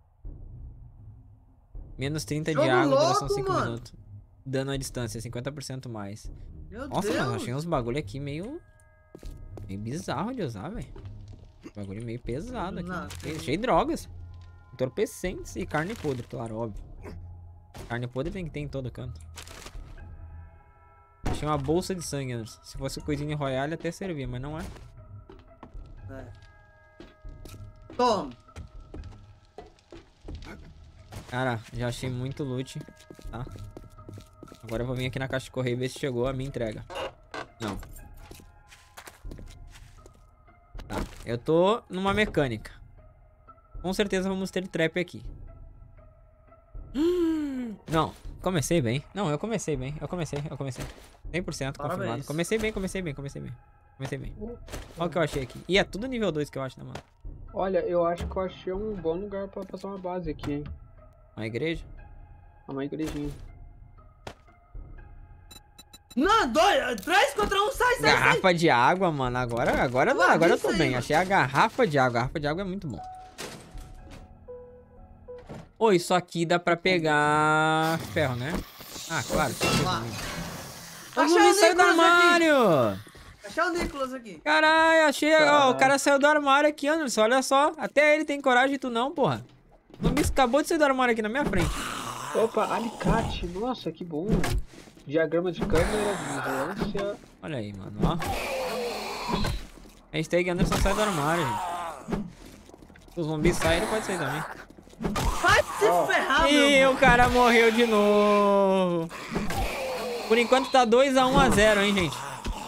Menos 30 de Jogo água, duração louco, 5 mano. minutos. Dano à distância, 50% mais. Meu Nossa, Deus. mano, achei uns bagulho aqui meio bizarro de usar, velho. Bagulho meio pesado aqui. Não, Achei drogas. Entorpecentes e carne podre, claro, óbvio. Carne podre tem que ter em todo canto. Achei uma bolsa de sangue, Anderson. Se fosse coisinha royale até servia, mas não é. É. Toma. Cara, já achei muito loot, tá? Agora eu vou vir aqui na caixa de correio ver se chegou a minha entrega. Não. Tá, eu tô numa mecânica. Com certeza vamos ter trap aqui. Não, comecei bem. Não, eu comecei bem. Eu comecei. 100% confirmado. Parabéns. Comecei bem. Olha o que eu achei aqui. E é tudo nível 2 que eu acho, né, mano? Olha, eu acho que eu achei um bom lugar pra passar uma base aqui, hein? Uma igreja. É uma igrejinha. Não, 3 contra 1, sai. Garrafa de água, mano. Agora eu tô isso aí, bem. mano. Achei a garrafa de água. Garrafa de água é muito bom. Ô, isso aqui dá pra pegar ferro, né? Ah, claro. Lá. Todo Achei mundo o saiu do Nicolas aqui. armário! Achei o Nicolas aqui. Caralho, achei. Ó, Caralho. o cara saiu do armário aqui, Anderson. Olha só. Até ele tem coragem e tu não, porra. O zumbi acabou de sair do armário aqui na minha frente. Opa, alicate. Nossa, que bom. Diagrama de câmera, vigilância. Olha aí, mano, ó. Hashtag Anderson sai do armário, gente. Se o zumbi sair, ele pode sair também. Vai se ferrar, meu E irmão. o cara morreu de novo. Por enquanto tá 2-1-0, hein, gente.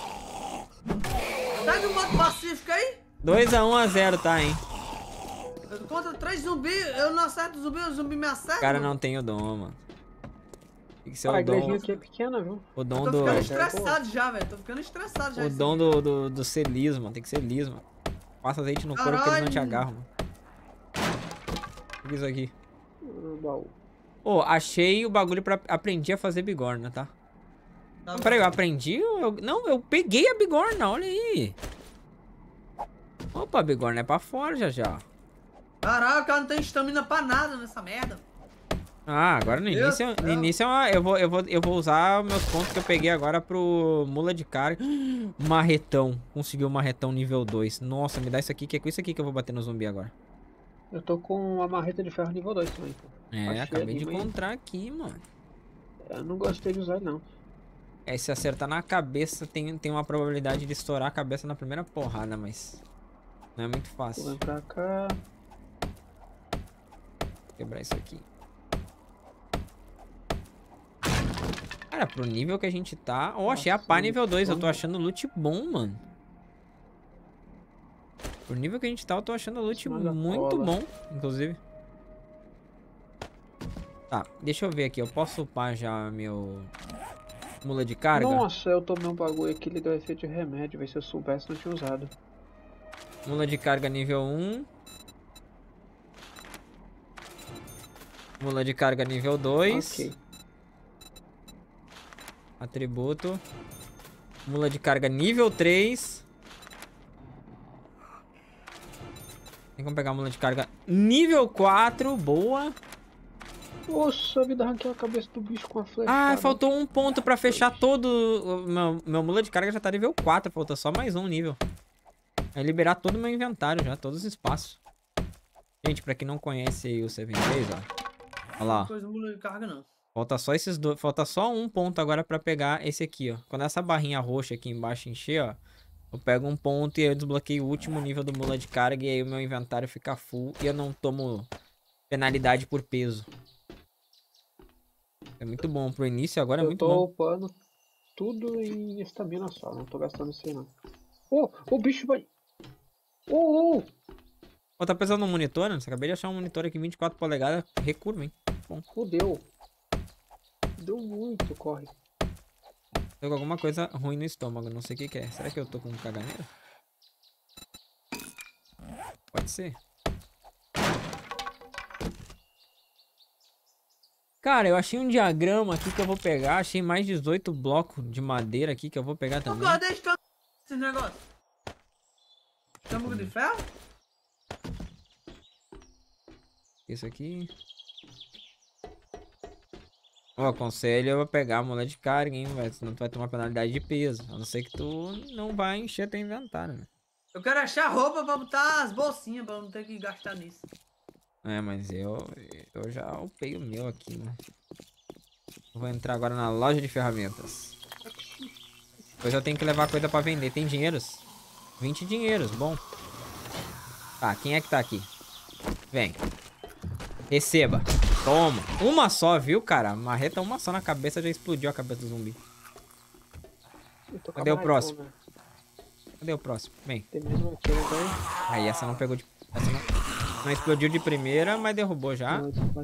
Pega o modo pacífico aí. 2-1-0, tá, hein. Contra 3 zumbis, eu não acerto o zumbi me acerta. O cara mano. não tem o dom, mano. Tem que ser Ah, a o dom. igrejinha aqui é pequena, viu? O dom Tô do. ficando estressado já, velho. Tô ficando estressado já. O isso dom aqui. do ser liso, mano. Tem que ser liso, mano. Passa azeite no corpo que eles não te Caralho. agarram, mano. O que é isso aqui? Baú. Ô, achei o bagulho pra... Aprendi a fazer bigorna, tá? Tá Peraí, eu bom. aprendi? Não, eu peguei a bigorna, olha aí. Opa, a bigorna é pra fora já. Caralho, o cara não tem estamina pra nada nessa merda. Ah, agora no Meu início, Deus. no início eu vou usar meus pontos que eu peguei agora pro mula de carga. Marretão. Conseguiu um marretão nível 2. Nossa, me dá isso aqui, que é com isso aqui que eu vou bater no zumbi agora. Eu tô com uma marreta de ferro nível 2 também. Pô. É, Achei acabei ali, de mas encontrar aqui, mano. Eu não gostei de usar, não. É, se acertar na cabeça, tem uma probabilidade de estourar a cabeça na primeira porrada, mas não é muito Vou fácil. vir pra cá. Quebrar isso aqui. Cara, pro nível que a gente tá... Ó, achei a pá nível 2. Eu tô achando loot bom, mano. Pro nível que a gente tá, eu tô achando loot Manda muito cola. bom, inclusive. Tá, deixa eu ver aqui. Eu posso upar já meu... Mula de carga? Nossa, eu tomei um bagulho aqui, ele deu efeito de remédio. Vê se eu soubesse, não tinha usado. Mula de carga nível 1. Mula de carga nível 2. Ok. Atributo. Mula de carga nível 3. Tem como pegar a mula de carga nível 4. Boa. Nossa, a vida arranquei a cabeça do bicho com a flecha. Ah, faltou um ponto pra fechar todo... Meu mula de carga já tá nível 4. Falta só mais um nível. Vai liberar todo o meu inventário já. Todos os espaços. Gente, pra quem não conhece aí o 73, ó. Olha lá, ó. Coisa do mula de carga, não. Falta só esses dois. Falta só um ponto agora pra pegar esse aqui, ó. Quando essa barrinha roxa aqui embaixo encher, ó. Eu pego um ponto e eu desbloqueio o último nível do mula de carga. E aí o meu inventário fica full. E eu não tomo penalidade por peso. É muito bom. Pro início agora é Eu muito tô bom. upando tudo em estamina só, não tô gastando isso aí não. Oh, o bicho vai... Oh, oh! Ó, tá precisando de um monitor, né? Você acabei de achar um monitor aqui 24 polegadas. Recurva, hein? Fudeu. Deu muito, corre. Tô com alguma coisa ruim no estômago. Não sei o que que é. Será que eu tô com caganeira? Pode ser. Cara, eu achei um diagrama aqui que eu vou pegar. Achei mais 18 blocos de madeira aqui que eu vou pegar também. Cadê esse negócio? Estamos de ferro? Isso aqui. Ó, aconselho eu vou pegar a moeda de carga, hein, velho. Senão tu vai tomar penalidade de peso. A não ser que tu não vai encher teu inventário, né? Eu quero achar roupa pra botar as bolsinhas, pra eu não ter que gastar nisso. É, mas eu já upei o meu aqui, né? Vou entrar agora na loja de ferramentas. Depois eu tenho que levar coisa pra vender. Tem dinheiros? 20 dinheiros, bom. Tá, quem é que tá aqui? Vem. Receba. Toma. Uma só, viu, cara? Marreta, uma só na cabeça, já explodiu a cabeça do zumbi. Cadê o próximo? Cadê o próximo? Vem. Tem mais uma aqui, né? Aí, essa não pegou de... Essa não explodiu de primeira, mas derrubou já.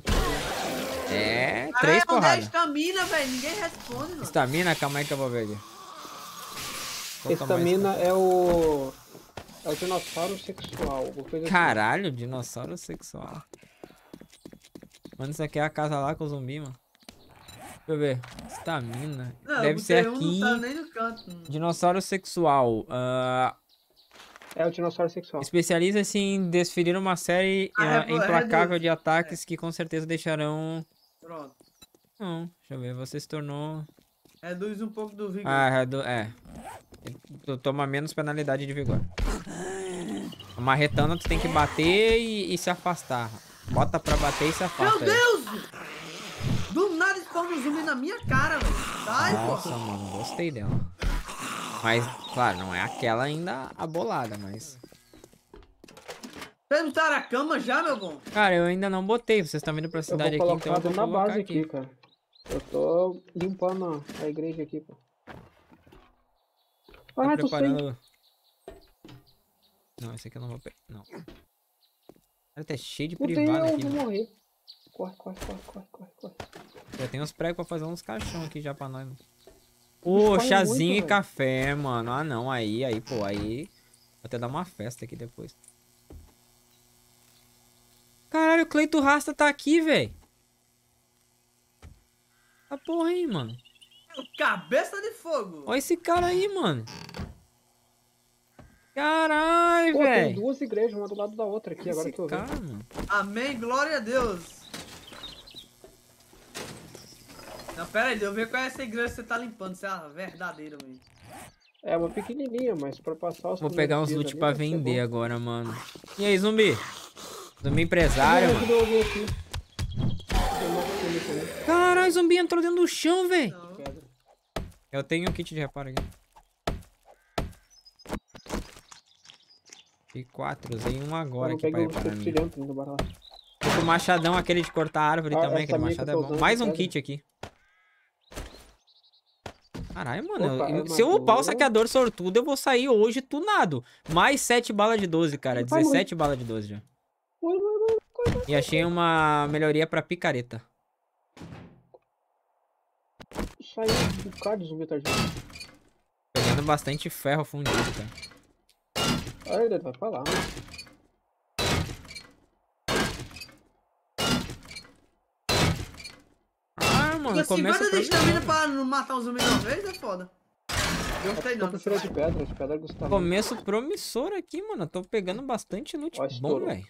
É, 3 porradas. Onde é porradas. estamina, velho? Ninguém responde, mano. Estamina? Calma aí que eu vou ver ali. Estamina é o... É o dinossauro sexual. Coisa Caralho, assim. Dinossauro sexual. Mano, isso aqui é a casa lá com o zumbi, mano. Deixa eu ver. Estamina. Deve ser aqui. Não tá nem no canto. Dinossauro sexual. É o dinossauro sexual. Especializa-se em desferir uma série implacável de ataques que com certeza deixarão... Pronto. Não, deixa eu ver. Você se tornou... Reduz um pouco do vigor. Tu toma menos penalidade de vigor. Marretando, tu tem que bater e se afastar. Bota pra bater e se afasta. Meu Deus! Do nada spawna um zumbi na minha cara, velho. Sai, nossa, mano, gostei dela. Mas, claro, não é aquela ainda abolada, mas... Vocês botaram a cama já, meu bom? Cara, eu ainda não botei. Vocês estão vindo pra cidade aqui, então eu vou na colocar base aqui, cara. Eu tô limpando a igreja aqui, pô. Tô preparando... Não, esse aqui eu não vou pegar. Não. Cara, tá cheio de privado aqui. Eu vou morrer. Corre. Já tem uns pregos pra fazer uns caixão aqui já pra nós. Ô, chazinho e café, mano. Ah, não. Aí, pô. Aí... Vou até dar uma festa aqui depois. Caralho, o Cleito Rasta tá aqui, velho. A porra aí, mano. Cabeça de fogo. Olha esse cara aí, mano. Caralho, velho. Tem duas igrejas, uma do lado da outra aqui, agora que eu vi. Mano. Amém, glória a Deus. Não, pera aí, deixa eu ver qual é essa igreja que você tá limpando. Se é a verdadeira, velho. É uma pequenininha, mas pra passar os... Vou pegar uns loot pra vender agora, mano. E aí, zumbi? Zumbi empresário, mano. Caralho, zumbi entrou dentro do chão, velho. Eu tenho um kit de reparo aqui. E 4, usei um agora aqui pra reparar. Tô com o machadão aquele de cortar árvore também, aquele machado é bom. Mais um kit aqui. Caralho, mano. Se eu upar o saqueador sortudo, eu vou sair hoje tunado. Mais 7 balas de 12, cara. 17 balas de 12 já. E achei uma melhoria pra picareta. Saiu um bocado de zumbi tardinho. Pegando bastante ferro fundido, cara. Ai, ele vai falar, mano. Ah, mano, começa 50 de estamina pra não matar um zumbi de uma vez é foda. Gostei não. Eu prefiro de pedra gostava. Começo promissor aqui, mano. Eu tô pegando bastante loot bom, velho.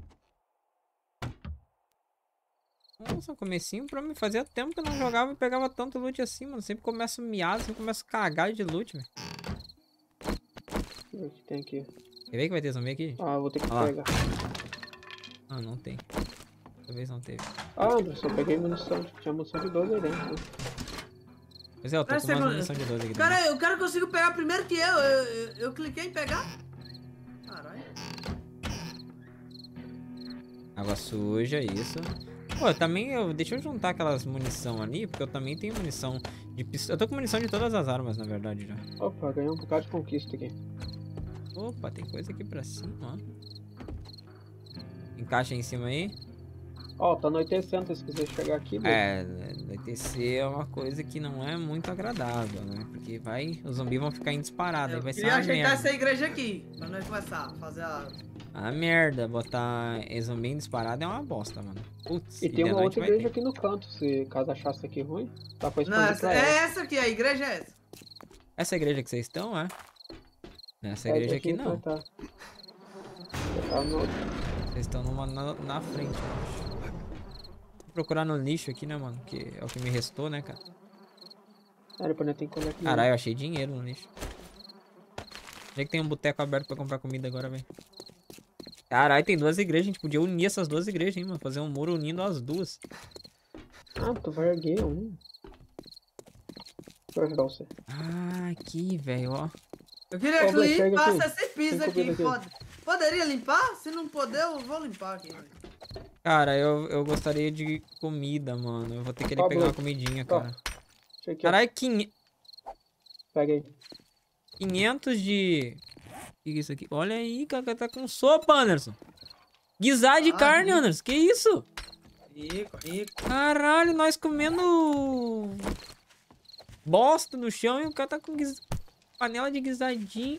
Nossa, comecinho pra mim. Fazia tempo que eu não jogava e pegava tanto loot assim, mano. Sempre começo miado, sempre começo cagado de loot, velho. Deixa eu ver o que tem aqui. Quer ver que vai ter zumbi aqui? Ah, eu vou ter que pegar. Ah, não tem. Talvez não teve. Ah, Anderson, eu peguei munição. Tinha munição de 12 aí dentro. Né? Pois é, eu tô com uma munição de 12 aqui. Cara, o cara conseguiu pegar primeiro que eu cliquei em pegar. Caralho. Água suja, isso. Pô, também deixa eu juntar aquelas munição ali, porque eu também tenho munição de pistola. Eu tô com munição de todas as armas, na verdade, já. Opa, ganhei um bocado de conquista aqui. Opa, tem coisa aqui pra cima, ó. Encaixa em cima aí. Ó, tá anoitecendo, se quiser chegar aqui. Anoitecer é uma coisa que não é muito agradável, né? Porque os zumbis vão ficar em disparada, aí vai ser uma merda. Eu queria ajeitar merda. essa igreja aqui, pra nós começar a fazer Ah, merda. Botar zumbi disparado é uma bosta, mano. Putz, E tem de uma noite outra vai igreja ter. aqui no canto, se caso achasse isso aqui ruim. Dá pra Não, expandir pra é ela. essa aqui, a igreja é essa. Essa igreja que vocês estão, é? Nessa É, igreja deixa aqui eu não. enfrentar. Eu tava no outro. Vocês estão numa na frente, eu acho. Vou procurar no lixo aqui, né, mano? Que é o que me restou, né, cara? Ah, depois não tem como é que Caralho, eu achei dinheiro no lixo. Onde é que tem um boteco aberto pra comprar comida agora, velho? Caralho, tem duas igrejas. A gente podia unir essas duas igrejas, hein, mano? Fazer um muro unindo as duas. Ah, tu vai erguer um. Deixa eu ajudar você. Ah, aqui, velho, ó. Eu queria Ô, que Blake, pega limpasse aqui. esse piso Tem aqui. comida aqui. Poderia limpar? Se não puder, eu vou limpar aqui. Cara, eu gostaria de comida, mano. Eu vou ter que Ó, pegar uma Blake. comidinha, Ó. cara. Deixa aqui, ó. Caralho, Pega aí. 500 de... O que é isso aqui? Olha aí, cara, tá com sopa, Anderson. Guisar de carne, rico. Anderson. Que isso? Rico, rico. Caralho, nós comendo bosta no chão e o cara tá com panela de guisadinho.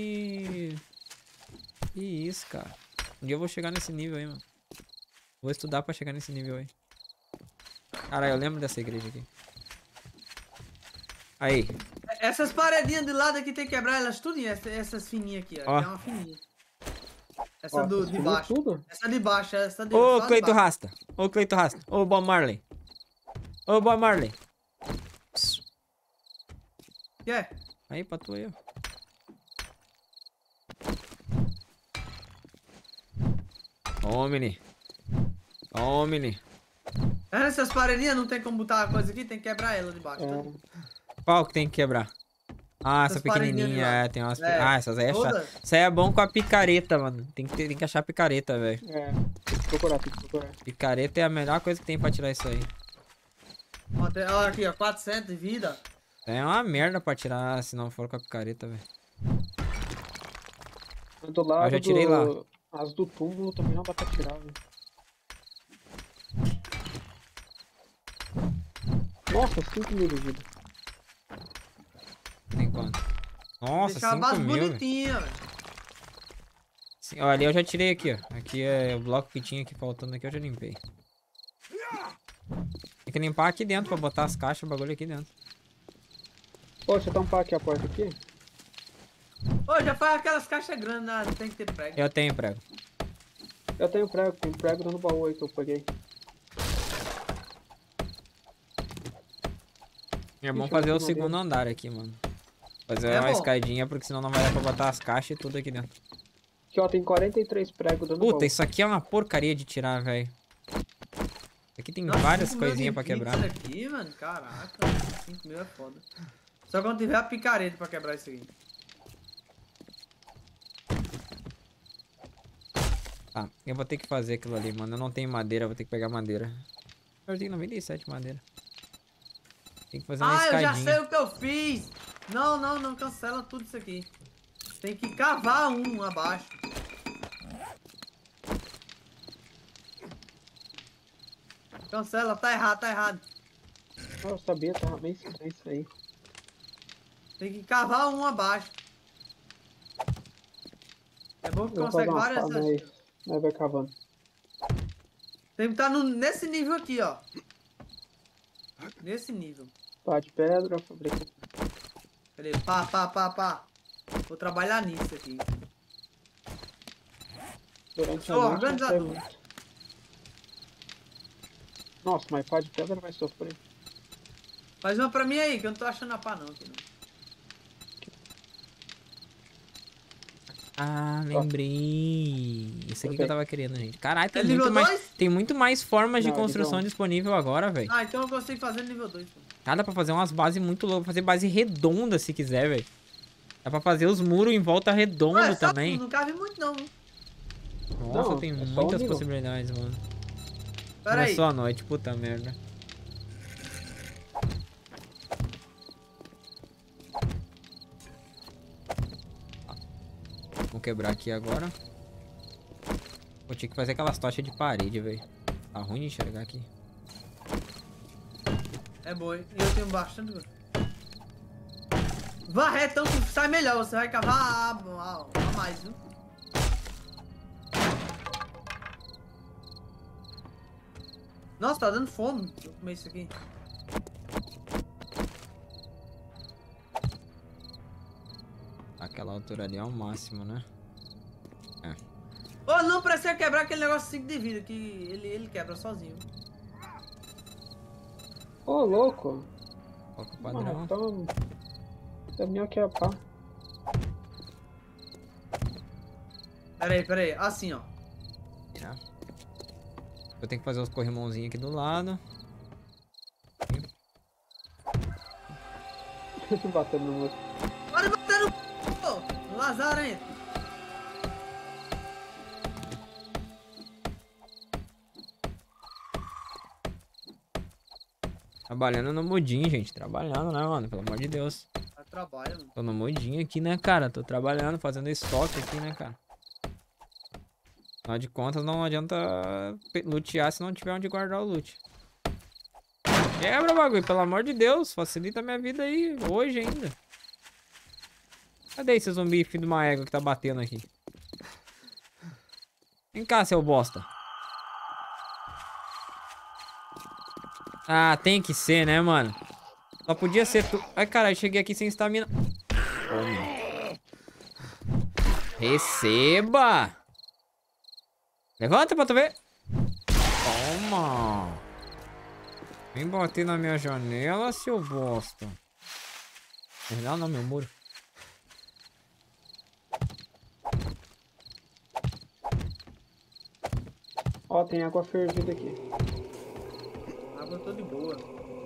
Que isso, cara. Um dia eu vou chegar nesse nível aí, mano. Vou estudar pra chegar nesse nível aí. Caralho, eu lembro dessa igreja aqui. Aí. Essas paredinhas de lado aqui tem que quebrar elas tudo, essas fininhas aqui, ó. Ó. Tem uma fininha. Essa Ó, de subiu baixo. tudo? Essa de baixo, essa de Ô, só de Cleito baixo. Rasta. Ô, Cleito Rasta. Ô, Bob Marley. Ô, Bob Marley. Que é? Aí, pra tu aí, ó. Omni. Omni. Essas paredinhas não tem como botar a coisa aqui, tem que quebrar ela de baixo. É. tudo. Qual que tem que quebrar? Ah, essa Essas paredinhas de pequenininha, lá. tem umas... É, Ah, essas aí é todas. chata. Isso aí é bom com a picareta, mano. Tem que achar picareta, velho. É. Tem que procurar, tem que procurar. Picareta é a melhor coisa que tem pra tirar isso aí. Ó, aqui, ó, 400 de vida. É uma merda pra tirar se não for com a picareta, velho. Do lado já tirei lá. As do túmulo também não dá pra tirar, velho. Nossa, 5.000 de vida. Tem quanto? Nossa, Deixar a 5 base mil, velho. bonitinha, velho. Ó, ali eu já tirei aqui, ó. Aqui é o bloco que tinha aqui faltando aqui, eu já limpei. Tem que limpar aqui dentro pra botar as caixas, o bagulho aqui dentro. Pô, deixa eu tampar aqui a porta aqui. Ô, já faz aquelas caixas grandes, né? Não tem que ter prego. Eu tenho prego. Eu tenho prego, tem prego no baú aí que eu peguei. É bom Ixi, fazer eu o não segundo deu. andar aqui, mano. Fazer É uma bom. escadinha, porque senão não vai dar pra botar as caixas e tudo aqui dentro. Aqui, ó, tem 43 pregos dentro do Puta, baú. isso aqui é uma porcaria de tirar, velho. Aqui tem Nossa, várias 5 mil coisinhas de pra quebrar. pizza aqui, mano, caraca. 5 mil é foda. Só quando tiver a picareta pra quebrar isso aqui. Tá, eu vou ter que fazer aquilo ali, mano. Eu não tenho madeira, eu vou ter que pegar madeira. Eu tenho 97 madeira. Tem que fazer uma Ah, eu já escadinha. sei o que eu fiz. Não, não, não cancela tudo isso aqui. Tem que cavar um abaixo. Cancela, tá errado, tá errado. Ah, eu sabia, tava bem estranho isso aí. Tem que cavar um abaixo. É bom que Eu vou fazer consegue uma várias. fada aí. Aí vai cavando. Tem que estar nesse nível aqui, ó. Nesse nível. Pá de pedra, fabrica. Peraí, pá. Vou trabalhar nisso aqui. Durante a Sou noite. organizador. não sai muito. Nossa, mas pá de pedra vai sofrer. Faz uma pra mim aí, que eu não tô achando a pá não. Aqui, não. Ah, lembrei. Isso aqui que eu tava querendo, gente. Caralho, tem É nível muito mais, 2? tem muito mais formas de Não, construção nível 1. disponível agora, velho. Ah, então eu consigo fazer nível 2. Pô. Dá pra fazer umas bases muito loucas. Fazer base redonda se quiser, velho. Dá pra fazer os muros em volta redondo Ah, é só também. tudo, não cabe muito não. Nossa, Não, tem é só um muitas nível. possibilidades, mano. Pera aí. Começou a noite, puta merda. Vou quebrar aqui agora. Vou ter que fazer aquelas tochas de parede, velho. Tá ruim de enxergar aqui. É boi. E eu tenho bastante. Varretão que sai melhor, você vai cavar a mais, viu? Nossa, tá dando fome. Deixa eu comer isso aqui. Aquela altura ali é o máximo, né? É. Ô, não precisa quebrar aquele negócio 5 de vida, que ele quebra sozinho. Ô, louco. Qual que é o padrão? Então... Também aqui é pá. Pera aí. Assim, ó. É. Eu tenho que fazer os corrimãozinhos aqui do lado. Batendo no outro. Pode bater no lazarento. Trabalhando no modinho, gente. Trabalhando, né, mano? Pelo amor de Deus. Tá trabalho, mano. Tô no modinho aqui, né, cara? Tô trabalhando, fazendo estoque aqui, né, cara? Afinal de contas, não adianta lutear se não tiver onde guardar o loot. Quebra o bagulho, pelo amor de Deus. Facilita a minha vida aí, hoje ainda. Cadê esse zumbi filho de uma égua que tá batendo aqui? Vem cá, seu bosta. Ah, tem que ser, né, mano? Só podia ser tu... Ai, caralho, cheguei aqui sem estamina. Tome. Receba! Levanta pra tu ver. Toma. Vem bater na minha janela, seu bosta. Janela não, meu muro. Ó, tem água fervida aqui. Água eu tô de boa.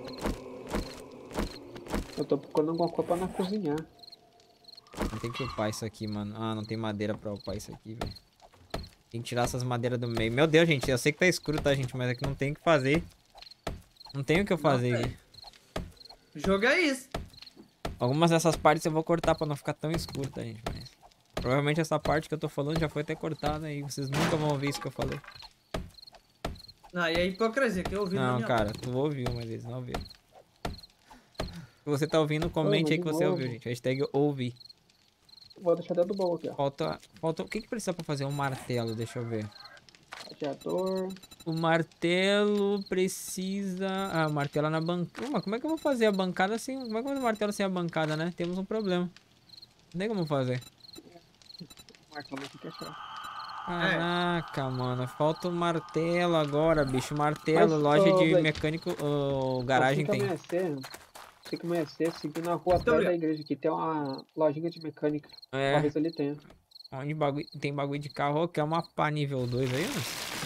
Eu tô procurando alguma coisa pra não cozinhar. Não tem que upar isso aqui, mano. Ah, não tem madeira pra upar isso aqui, velho. Tem que tirar essas madeiras do meio. Meu Deus, gente. Eu sei que tá escuro, tá, gente? Mas é que não tem o que fazer. Não tem o que eu fazer aqui. O jogo é isso. Algumas dessas partes eu vou cortar pra não ficar tão escuro, tá, gente? Mas provavelmente essa parte que eu tô falando já foi até cortada aí. Vocês nunca vão ouvir isso que eu falei. Não, e é hipocrisia, que eu ouvi na Não, minha cara. Tu ouviu, mas eles não ouviram. Se você tá ouvindo, comente aí que você ouviu, gente. Hashtag ouvi. Vou deixar dentro do baú aqui, ó. Falta... O que que precisa pra fazer um martelo? Deixa eu ver. Radiador. O martelo precisa... Ah, o martelo é na bancada. Mas como é que eu vou fazer a bancada sem... Como é que eu vou fazer o martelo sem a bancada, né? Temos um problema. Não tem como fazer. Martelo aqui que achar. Caraca, mano. Falta o martelo agora, bicho. Martelo, loja de mecânico... garagem tem. Tem que amanhecer, seguir na rua atrás da igreja aqui. Tem uma lojinha de mecânica. É. Talvez ali tenha. Onde tem bagulho de carro, quer uma pá nível 2 aí, né?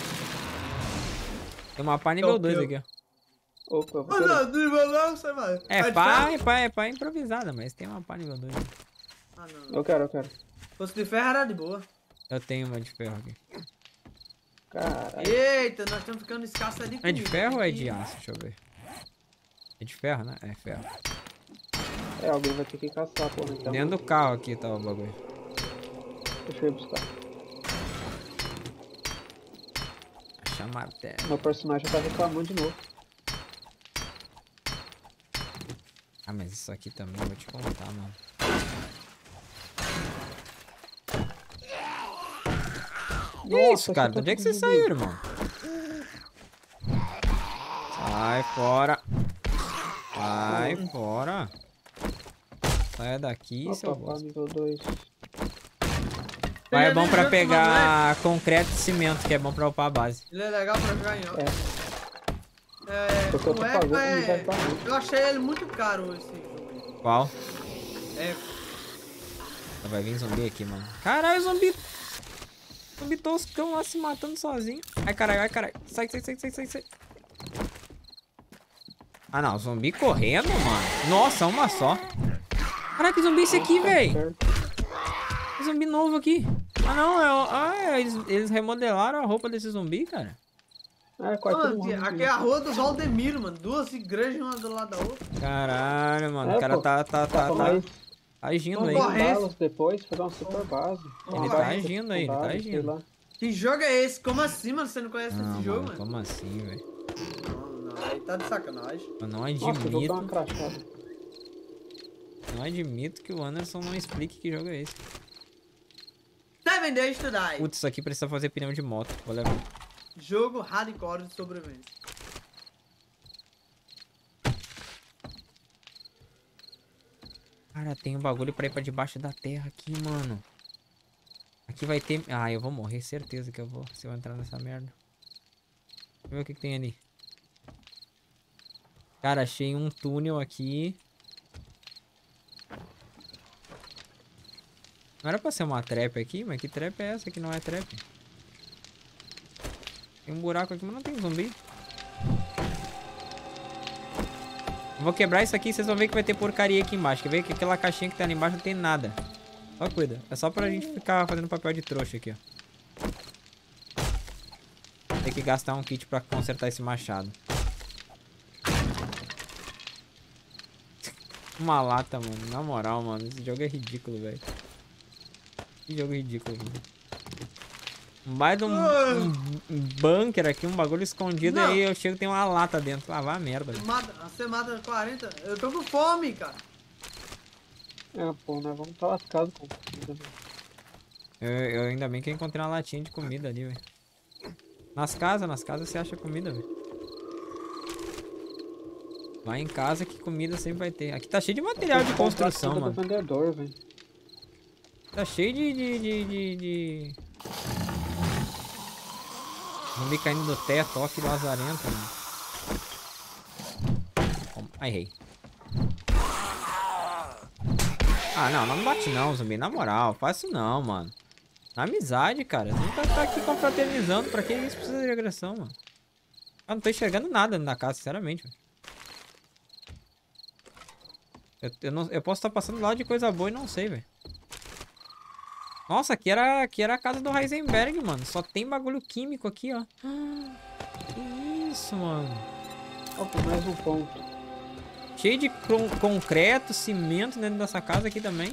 Tem uma pá nível 2 aqui, ó. Opa, Ah, não, nível não, você vai. É pá improvisada, mas tem uma pá nível 2. Ah, não. Eu quero. Fosse de ferro era de boa. Eu tenho uma de ferro aqui. Caralho. Eita, nós estamos ficando escassos de comida. É de ferro ou é de aço? Deixa eu ver. É de ferro, né? É ferro. É, alguém vai ter que caçar, porra. Então. Dentro do carro aqui tá o bagulho. Deixa eu ir buscar. Achar martelo. Meu personagem tá reclamando de novo. Ah, mas isso aqui também eu vou te contar, mano. Que isso, cara? De onde é que você saiu, irmão? Sai fora. Sai fora. Sai daqui, seu bosta. Nível 2. Mas é bom pra pegar concreto e cimento, que é bom pra upar a base. Ele é legal pra jogar em off. Porque eu tô pagando e vai pra mim. Eu achei ele muito caro esse jogo. Qual? É. Vai vir zumbi aqui, mano. Caralho, zumbi. Zumbi toscão lá se matando sozinho. Ai, caralho, ai, caralho. Sai. Ah, não. Zumbi correndo, mano. Nossa, uma só. Caraca, que zumbi é esse aqui, velho. Zumbi novo aqui. Ah, não. Eles remodelaram a roupa desse zumbi, cara. É, quase aqui é a rua do Valdemiro, mano. Duas igrejas, uma do lado da outra. Caralho, mano. O cara tá agindo aí. Depois, fazer uma super base. Ele tá agindo aí, ele tá agindo. Que jogo é esse? Como assim, mano? Você não conhece esse jogo, mano? Como assim, velho? Não, aí tá de sacanagem. Eu não admito que o Anderson não explique que jogo é esse. 7 Days to Die. Putz, isso aqui precisa fazer pneu de moto. Vou levar. Jogo hardcore de sobrevivência. Cara, tem um bagulho pra ir pra debaixo da terra aqui, mano. Aqui vai ter... Ah, eu vou morrer, certeza que eu vou. Se eu entrar nessa merda. Deixa eu ver o que tem ali. Cara, achei um túnel aqui. Não era pra ser uma trap aqui? Mas que trap é essa que não é trap? Tem um buraco aqui, mas não tem zumbi. Eu vou quebrar isso aqui e vocês vão ver que vai ter porcaria aqui embaixo. Quer ver que aquela caixinha que tá ali embaixo não tem nada. Só cuida. É só pra gente ficar fazendo papel de trouxa aqui, ó. Tem que gastar um kit pra consertar esse machado. Uma lata, mano. Na moral, mano. Esse jogo é ridículo, velho. Que jogo ridículo, mano. Mais um bunker aqui, um bagulho escondido. Não. Aí eu chego e tem uma lata dentro. Ah, vai a merda, velho. Você mata 40. Eu tô com fome, cara. É, pô, né? Vamos estar lascados com comida, né? Eu ainda bem que eu encontrei uma latinha de comida ali, velho. Nas casas você acha comida, velho. Vai em casa que comida sempre vai ter. Aqui tá cheio de material de construção, mano. Do vendedor, velho. Tá cheio de... Zumbi caindo do teto, ó, filho lazarento, mano. Ai, errei. Ah, não bate não, zumbi, na moral. Faz isso não, mano. Na amizade, cara. Você tá aqui confraternizando. Pra que isso precisa de agressão, mano? Eu não tô enxergando nada na casa, sinceramente, velho. Eu posso estar passando lá de coisa boa e não sei, velho. Nossa, aqui era a casa do Heisenberg, mano. Só tem bagulho químico aqui, ó. Que isso, mano. Opa, mais um ponto. Cheio de concreto, cimento dentro dessa casa aqui também.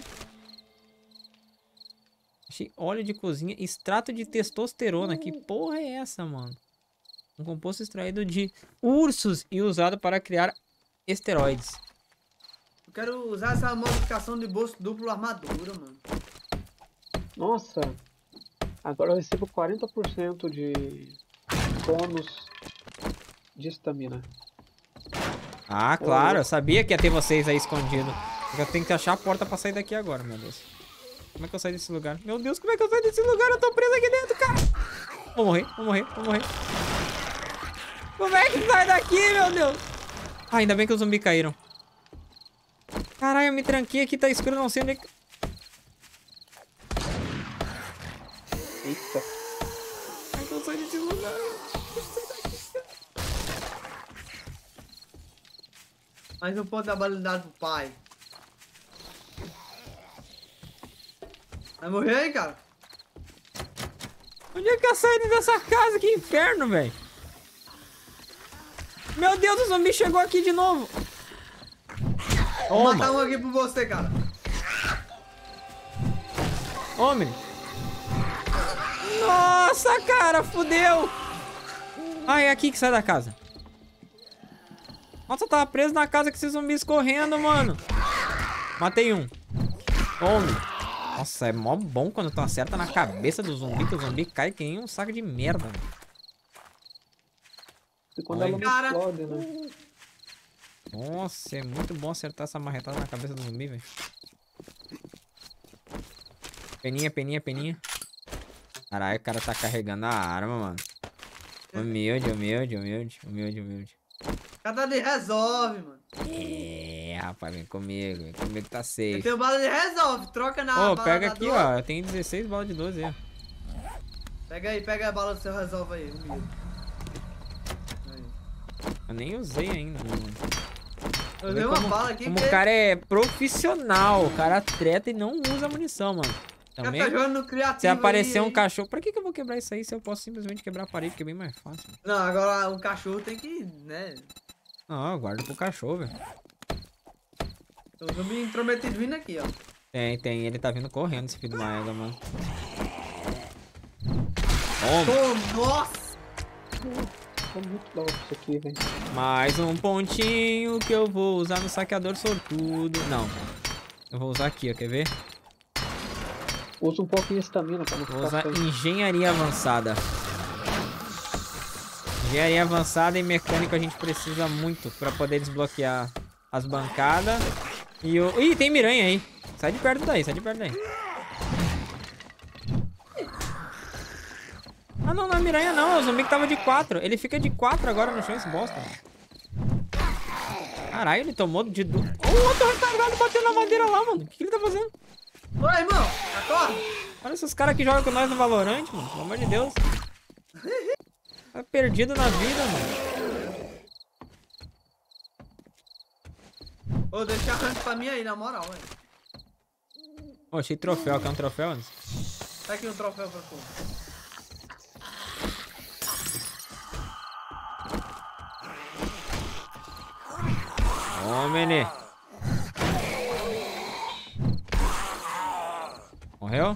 Achei óleo de cozinha, extrato de testosterona. Que porra é essa, mano? Um composto extraído de ursos e usado para criar esteroides. Eu quero usar essa modificação de bolso duplo armadura, mano. Nossa, agora eu recebo 40% de bônus de estamina. Ah, claro, eu sabia que ia ter vocês aí escondidos. Eu tenho que achar a porta pra sair daqui agora, meu Deus. Como é que eu saio desse lugar? Meu Deus, como é que eu saio desse lugar? Eu tô preso aqui dentro, cara. Vou morrer. Como é que sai daqui, meu Deus? Ah, ainda bem que os zumbis caíram. Caralho, eu me tranquei aqui, tá escuro, não sei onde é que... Eita. Como é que eu saio desse lugar? Mais um ponto da habilidade do pai. Vai morrer aí, cara? Onde é que eu saio dessa casa? Que inferno, velho. Meu Deus, o zumbi chegou aqui de novo. Vou matar um aqui por você, cara. Homem. Nossa, cara, fudeu. Ah, é aqui que sai da casa. Nossa, eu tava preso na casa com esses zumbis correndo, mano. Matei um. Homem. Nossa, é mó bom quando tu acerta na cabeça do zumbi, que o zumbi cai que nem um saco de merda. E quando ela não explode, né? Nossa, é muito bom acertar essa marretada na cabeça do zumbi, velho. Peninha. Caralho, o cara tá carregando a arma, mano. Humilde. Cada de resolve, mano. É, rapaz, vem comigo tá safe. Eu tenho bala de resolve, troca na Ô, bala pega da aqui, dor. ó. Eu tenho 16 balas de 12 aí. Pega a bala do seu resolve aí, humilde. Aí. Eu nem usei ainda, mano. Eu dei uma bala aqui Como o cara é profissional, o cara treta e não usa munição, mano. Também, tá jogando no criativo se aparecer aí, um cachorro... Pra que eu vou quebrar isso aí se eu posso simplesmente quebrar a parede, que é bem mais fácil? Não, agora um cachorro tem que, né? Não, eu guardo pro cachorro, velho. Tem um zumbi intrometido vindo aqui, ó. Tem. Ele tá vindo correndo, esse filho de uma égua, mano. Nossa! Tá muito da hora isso aqui, velho. Mais um pontinho que eu vou usar no saqueador sortudo. Não. Eu vou usar aqui, ó. Quer ver? Usa um pouquinho de estamina pra não Vou ficar usar sem. engenharia avançada. Engenharia avançada e mecânico a gente precisa muito pra poder desbloquear as bancadas E o... Ih, tem miranha aí. Sai de perto daí, sai de perto daí. Ah, não, não é miranha não. É o zumbi que tava de 4. Ele fica de 4 agora no chão, esse bosta. Caralho, ele tomou de... O outro retardado bateu na madeira lá, mano. O que ele tá fazendo? Oi, irmão. Acorda. Olha esses caras que jogam com nós no Valorant, mano. Pelo amor de Deus. Tá perdido na vida, mano. Ô, deixa a rank pra mim aí, na moral, velho. Ô, achei troféu. Quer um troféu, Anderson? Tá aqui um troféu pra tu. Ô, menino. Morreu?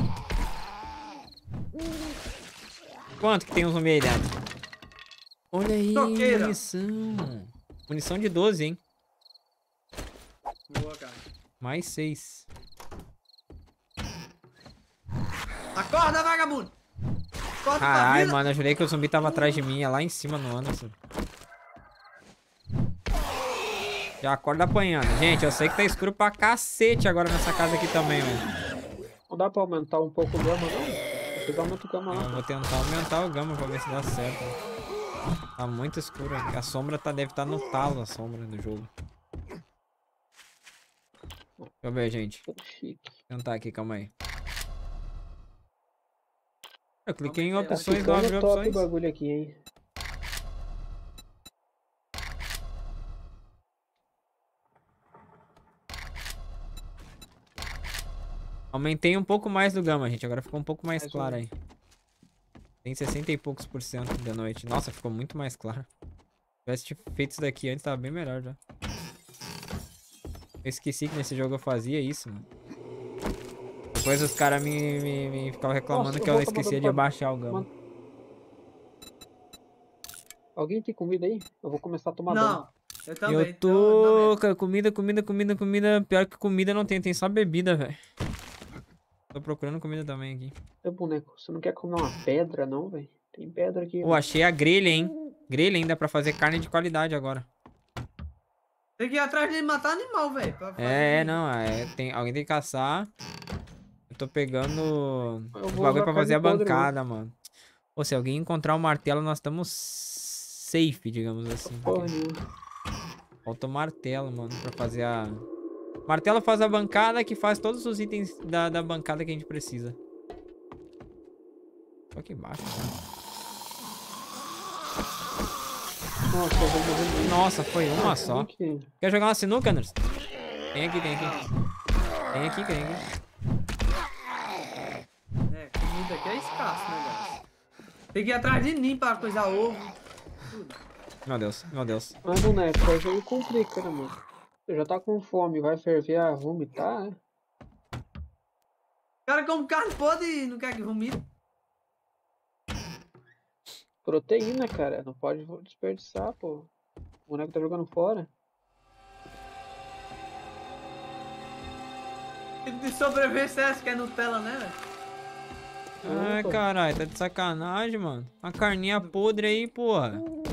Quanto que tem um zumbi aí dentro? Olha aí, Toqueira. munição. Munição de 12, hein? Boa, cara. Mais 6. Acorda, vagabundo. Acorda pra Caralho, vida. mano, eu jurei que o zumbi tava atrás de mim, é lá em cima no Anderson. Já acorda apanhando. Gente, eu sei que tá escuro pra cacete agora nessa casa aqui também, mano. Não dá pra aumentar um pouco o gama, não? Vocês aumentam o gama Eu lá. vou tentar aumentar o gama pra ver se dá certo. Tá muito escuro aqui. A sombra deve estar no talo, a sombra do jogo. Deixa eu ver, gente. Todo chique. Vou tentar aqui, calma aí. Eu cliquei em Tá Tá opções, não abriu ficando top o opções. bagulho aqui, hein? Aumentei um pouco mais do gama, gente. Agora ficou um pouco mais Mais claro um. aí. Tem 60 e poucos por cento da noite. Nossa, ficou muito mais claro. Se tivesse feito isso daqui antes, tava bem melhor já. Eu esqueci que nesse jogo eu fazia isso, mano. Depois os caras me ficavam reclamando Nossa, que eu eu vou esquecia tomar de abaixar o gama. Alguém tem comida aí? Eu vou começar a tomar dano. Não, eu também. Eu então, tô... não, Cara, comida. Pior que comida não tem, tem só bebida, velho. Tô procurando comida também aqui. Ô, boneco, você não quer comer uma pedra, não, velho? Tem pedra aqui. Pô, achei a grelha, hein? Grelha ainda pra fazer carne de qualidade agora. Tem que ir atrás de matar animal, velho. Não, alguém tem que caçar. Eu tô pegando Eu os vou bagulho usar pra fazer a carne podre, bancada, mano. Ou se alguém encontrar o martelo, nós estamos safe, digamos assim. Porra nenhuma. Falta o martelo, mano, pra fazer a... Martelo faz a bancada que faz todos os itens da bancada que a gente precisa. Tô aqui embaixo, cara. Nossa, eu vou morrer muito. Nossa, foi uma só. Aqui. Quer jogar uma sinuca, Anderson? Tem aqui. Tem aqui. É, comida aqui é escasso, né, galera? Tem que ir atrás de mim pra coisar ovo. Tudo. Meu Deus. Mas, boneco, o jogo complica, né, mano? Você já tá com fome, vai ferver a vomitar, né? O cara come carne podre e não quer que vomite. Proteína, cara, não pode desperdiçar, pô. O boneco tá jogando fora. De sobrevivência essa que é Nutella, né, velho? Ai, Opa. caralho, tá de sacanagem, mano. Uma carninha podre aí, porra.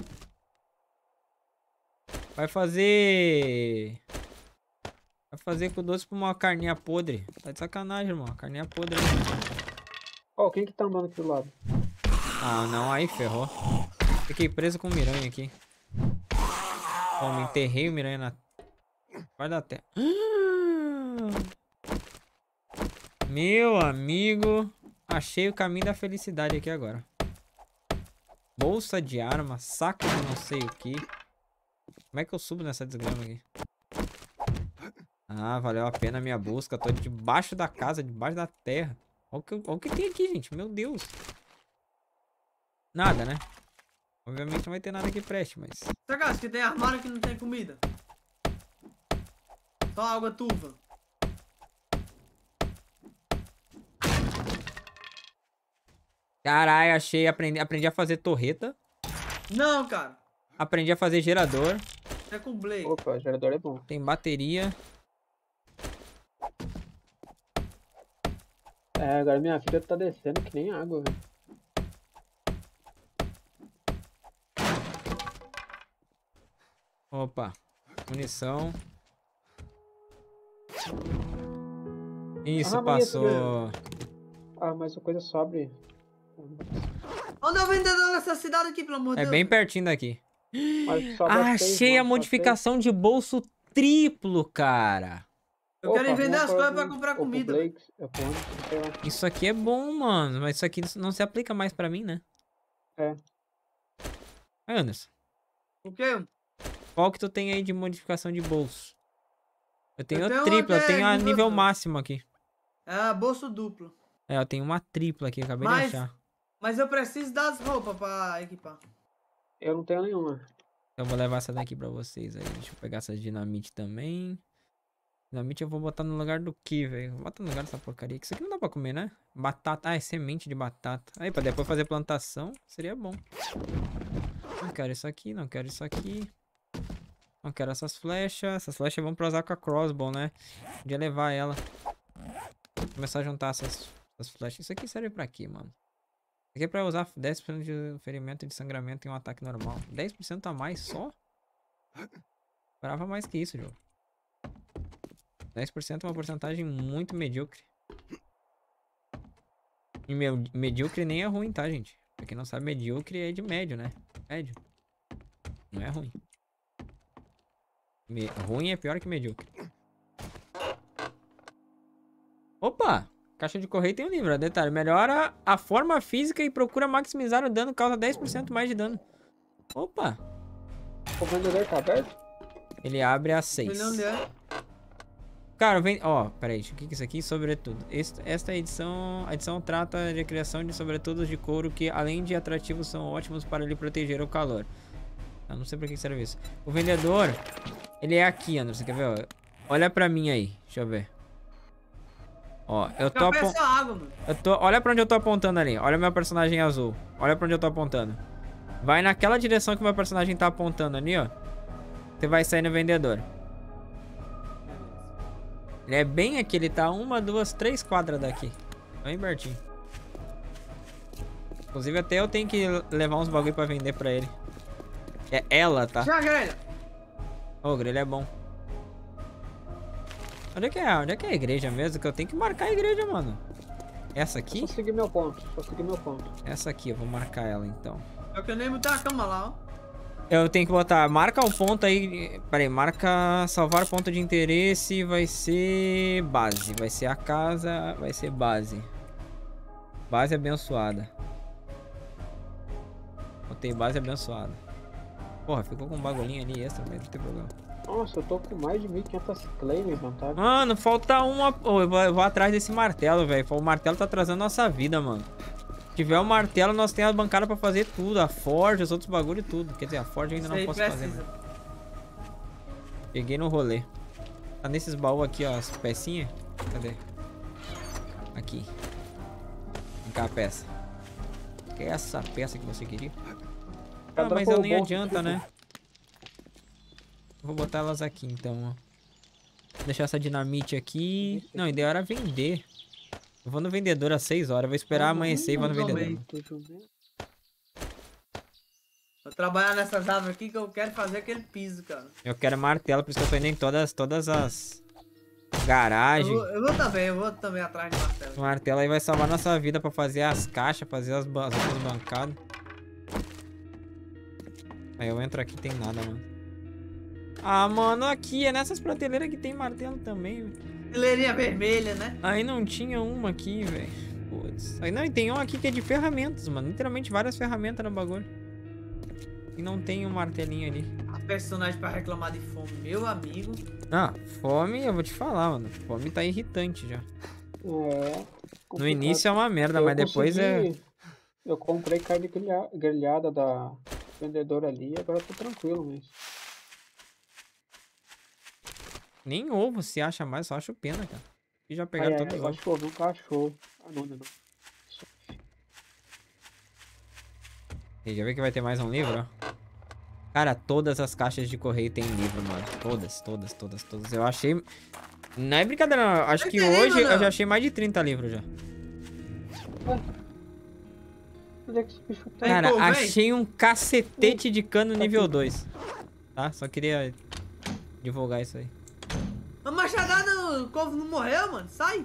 Vai fazer com doce pra uma carninha podre. Tá de sacanagem, irmão. Carninha podre aí. Ó, quem que tá andando aqui do lado? Ah, não, aí ferrou. Fiquei preso com o miranha aqui. Ó, me enterrei o miranha na... Vai dar até. Meu amigo. Achei o caminho da felicidade aqui agora. Bolsa de arma, saco de não sei o que. Como é que eu subo nessa desgrama aqui? Ah, valeu a pena a minha busca. Tô debaixo da casa, debaixo da terra. Olha o que tem aqui, gente. Meu Deus. Nada, né? Obviamente não vai ter nada que preste, mas... Sagaz, que tem armário que não tem comida. Só água turva. Caralho, aprendi a fazer torreta. Não, cara. Aprendi a fazer gerador. É com Blade. Opa, gerador é bom. Tem bateria. É, agora minha vida tá descendo que nem água, velho. Opa. Munição. Isso, Ah, mas passou. Ah, mas a coisa sobre. Onde é o vendedor nessa cidade aqui, pelo amor de É Deus? bem pertinho daqui. Mas sobra Achei a modificação de bolso triplo, cara. Eu quero ir vender as coisas pra pra comprar Ou pro comida. Blake, é pro Anderson, sei lá. Isso aqui é bom, mano. Mas isso aqui não se aplica mais pra mim, né? É. Anderson, O quê? qual que tu tem aí de modificação de bolso? Eu tenho Eu tenho tripla, eu até tenho a nível nível dois. máximo aqui. É, bolso duplo. É, eu tenho uma tripla aqui, acabei de Mas, achar. mas eu preciso das roupas pra equipar. Eu não tenho nenhuma. Eu vou levar essa daqui pra vocês aí. Deixa eu pegar essa dinamite também. Dinamite eu vou botar no lugar do que, velho? Bota no lugar dessa porcaria. Isso aqui não dá pra comer, né? Batata. Ah, é semente de batata. Aí, pra depois fazer plantação, seria bom. Não quero isso aqui, não quero isso aqui. Não quero essas flechas. Essas flechas vão pra usar com a crossbow, né? Podia levar ela. Começar a juntar essas flechas. Isso aqui serve pra quê, mano? Isso aqui é pra usar 10% de ferimento e de sangramento em um ataque normal. 10% a mais só? Esperava mais que isso, jogo. 10% é uma porcentagem muito medíocre. E medíocre nem é ruim, tá, gente? Pra quem não sabe, medíocre é de médio, né? Médio. Não é ruim. Ruim é pior que medíocre. Opa! Caixa de correio tem um livro. Detalhe: melhora a forma física e procura maximizar o dano, causa 10% mais de dano. Opa! O vendedor tá aberto? Ele abre a 6. Onde é? Cara, vem. Ó, peraí, o que é isso aqui? Sobretudo. Esta edição. A edição trata de criação de sobretudos de couro que, além de atrativos, são ótimos para lhe proteger o calor. Eu não sei pra que serve isso. O vendedor, ele é aqui, Anderson. Quer ver? Ó? Olha pra mim aí. Deixa eu ver. Ó, eu tô apontando. Água, mano. Olha pra onde eu tô apontando ali. Olha o meu personagem azul. Olha pra onde eu tô apontando. Vai naquela direção que o meu personagem tá apontando ali, ó. Você vai sair no vendedor. Ele é bem aqui, ele tá 1, 2, 3 quadras daqui. Bem pertinho. Inclusive até eu tenho que levar uns bagulho pra vender pra ele. É ela, tá? Já, grelha. Ô, o grelha é bom. Onde é que é? Onde é que é a igreja mesmo? Que eu tenho que marcar a igreja, mano. Essa aqui? Só seguir meu ponto, só seguir meu ponto. Essa aqui, eu vou marcar ela então. Eu que nem botar a cama lá, ó. Eu tenho que botar, marca o ponto aí. Pera aí, marca salvar ponto de interesse. Vai ser base. Vai ser a casa, vai ser base. Base abençoada. Botei base abençoada. Porra, ficou com um bagulhinho ali extra, mas não tem problema. Nossa, eu tô com mais de 1500 claims, tá? Mano, falta uma. Oh, eu vou atrás desse martelo, velho. O martelo tá atrasando nossa vida, mano. Se tiver o martelo, nós temos as bancadas pra fazer tudo. A forja, os outros bagulho e tudo. Quer dizer, a forja eu ainda não posso fazer. Mano. Peguei no rolê. Tá nesses baús aqui, ó, as pecinhas. Cadê? Aqui. Vem cá a peça. Que é essa peça que você queria? Ah, mas ela nem adianta, né? Vou botar elas aqui, então, ó. Vou deixar essa dinamite aqui. Não, ideia era vender. Eu vou no vendedor às 6 horas. Vou esperar amanhecer e vou no vendedor. Vou trabalhar nessas árvores aqui que eu quero fazer aquele piso, cara. Eu quero martelo, por isso que eu tô indo em todas as garagens. Eu vou também atrás de martelo. O martelo aí vai salvar nossa vida pra fazer as caixas, fazer as outras bancadas. Aí eu entro aqui e tem nada, mano. Ah, mano, aqui é nessas prateleiras que tem martelo também, velho. Prateleirinha vermelha, né? Aí não tinha uma aqui, velho. Putz. Aí não, e tem um aqui que é de ferramentas, mano. Literalmente várias ferramentas no bagulho. E não tem um martelinho ali. A personagem pra reclamar de fome, meu amigo. Ah, fome, eu vou te falar, mano. Fome tá irritante já. É. No início é uma merda, mas depois é... Eu comprei carne grelhada da vendedora ali e agora eu tô tranquilo, mas... Nem ovo se acha mais, só acho pena, cara. E já pegaram todos os ovos. Cachorro, um cachorro. Ah, não. E já vê que vai ter mais um livro, ó. Cara, todas as caixas de correio tem livro, mano. Todas. Eu achei... Não é brincadeira, não. Acho que hoje eu já achei mais de 30 livros já. Onde é que esse bicho tá? Cara, achei um cacetete de cano nível 2. Tá? Só queria divulgar isso aí. Uma machadada o Corvo não morreu, mano. Sai.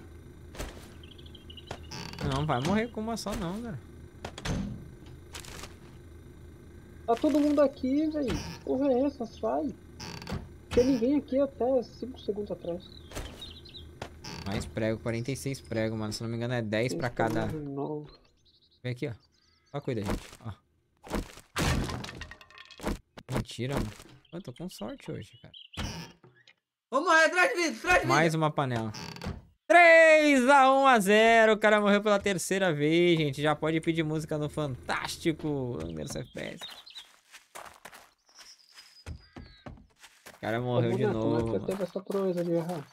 Não, vai morrer com uma só não, cara. Tá todo mundo aqui, velho. Porra é essa? Sai. Tem ninguém aqui até 5 segundos atrás. Mais prego, 46 prego, mano. Se não me engano é 10 pra cada... Novo. Vem aqui, ó. Só cuida, gente. Ó. Mentira, mano. Eu tô com sorte hoje, cara. Vamos morrer, atrás de vida, atrás de vida. Mais uma panela. 3-1-0. O cara morreu pela terceira vez, gente. Já pode pedir música no Fantástico Anderson FPS. O cara morreu de novo. Como é que teve essa proeza de errar?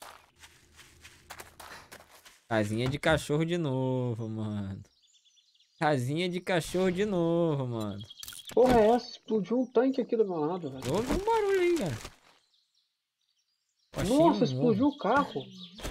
Casinha de cachorro de novo, mano. Casinha de cachorro de novo, mano. Porra é essa? Explodiu um tanque aqui do meu lado, velho. Houve um barulho aí, cara. Achei Nossa, um explodiu ovo. o carro.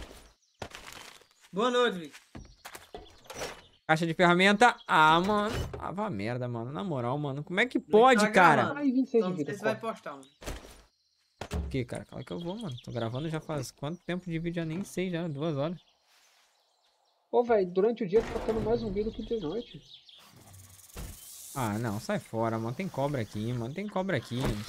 Boa noite, Vic. Caixa de ferramenta. Ah, mano. Ah, vá merda, mano. Na moral, mano. Como é que pode, tá cara? gravando. Ai, 26 Então, de não vida. sei se vai postar, mano. O que, cara? Claro que eu vou, mano. Tô gravando já faz quanto tempo de vídeo? Já nem sei, já. 2 horas. Pô, velho, durante o dia tá tendo mais zumbi do que de noite. Ah, não. Sai fora, mano. Tem cobra aqui, mano. Tem cobra aqui, mano.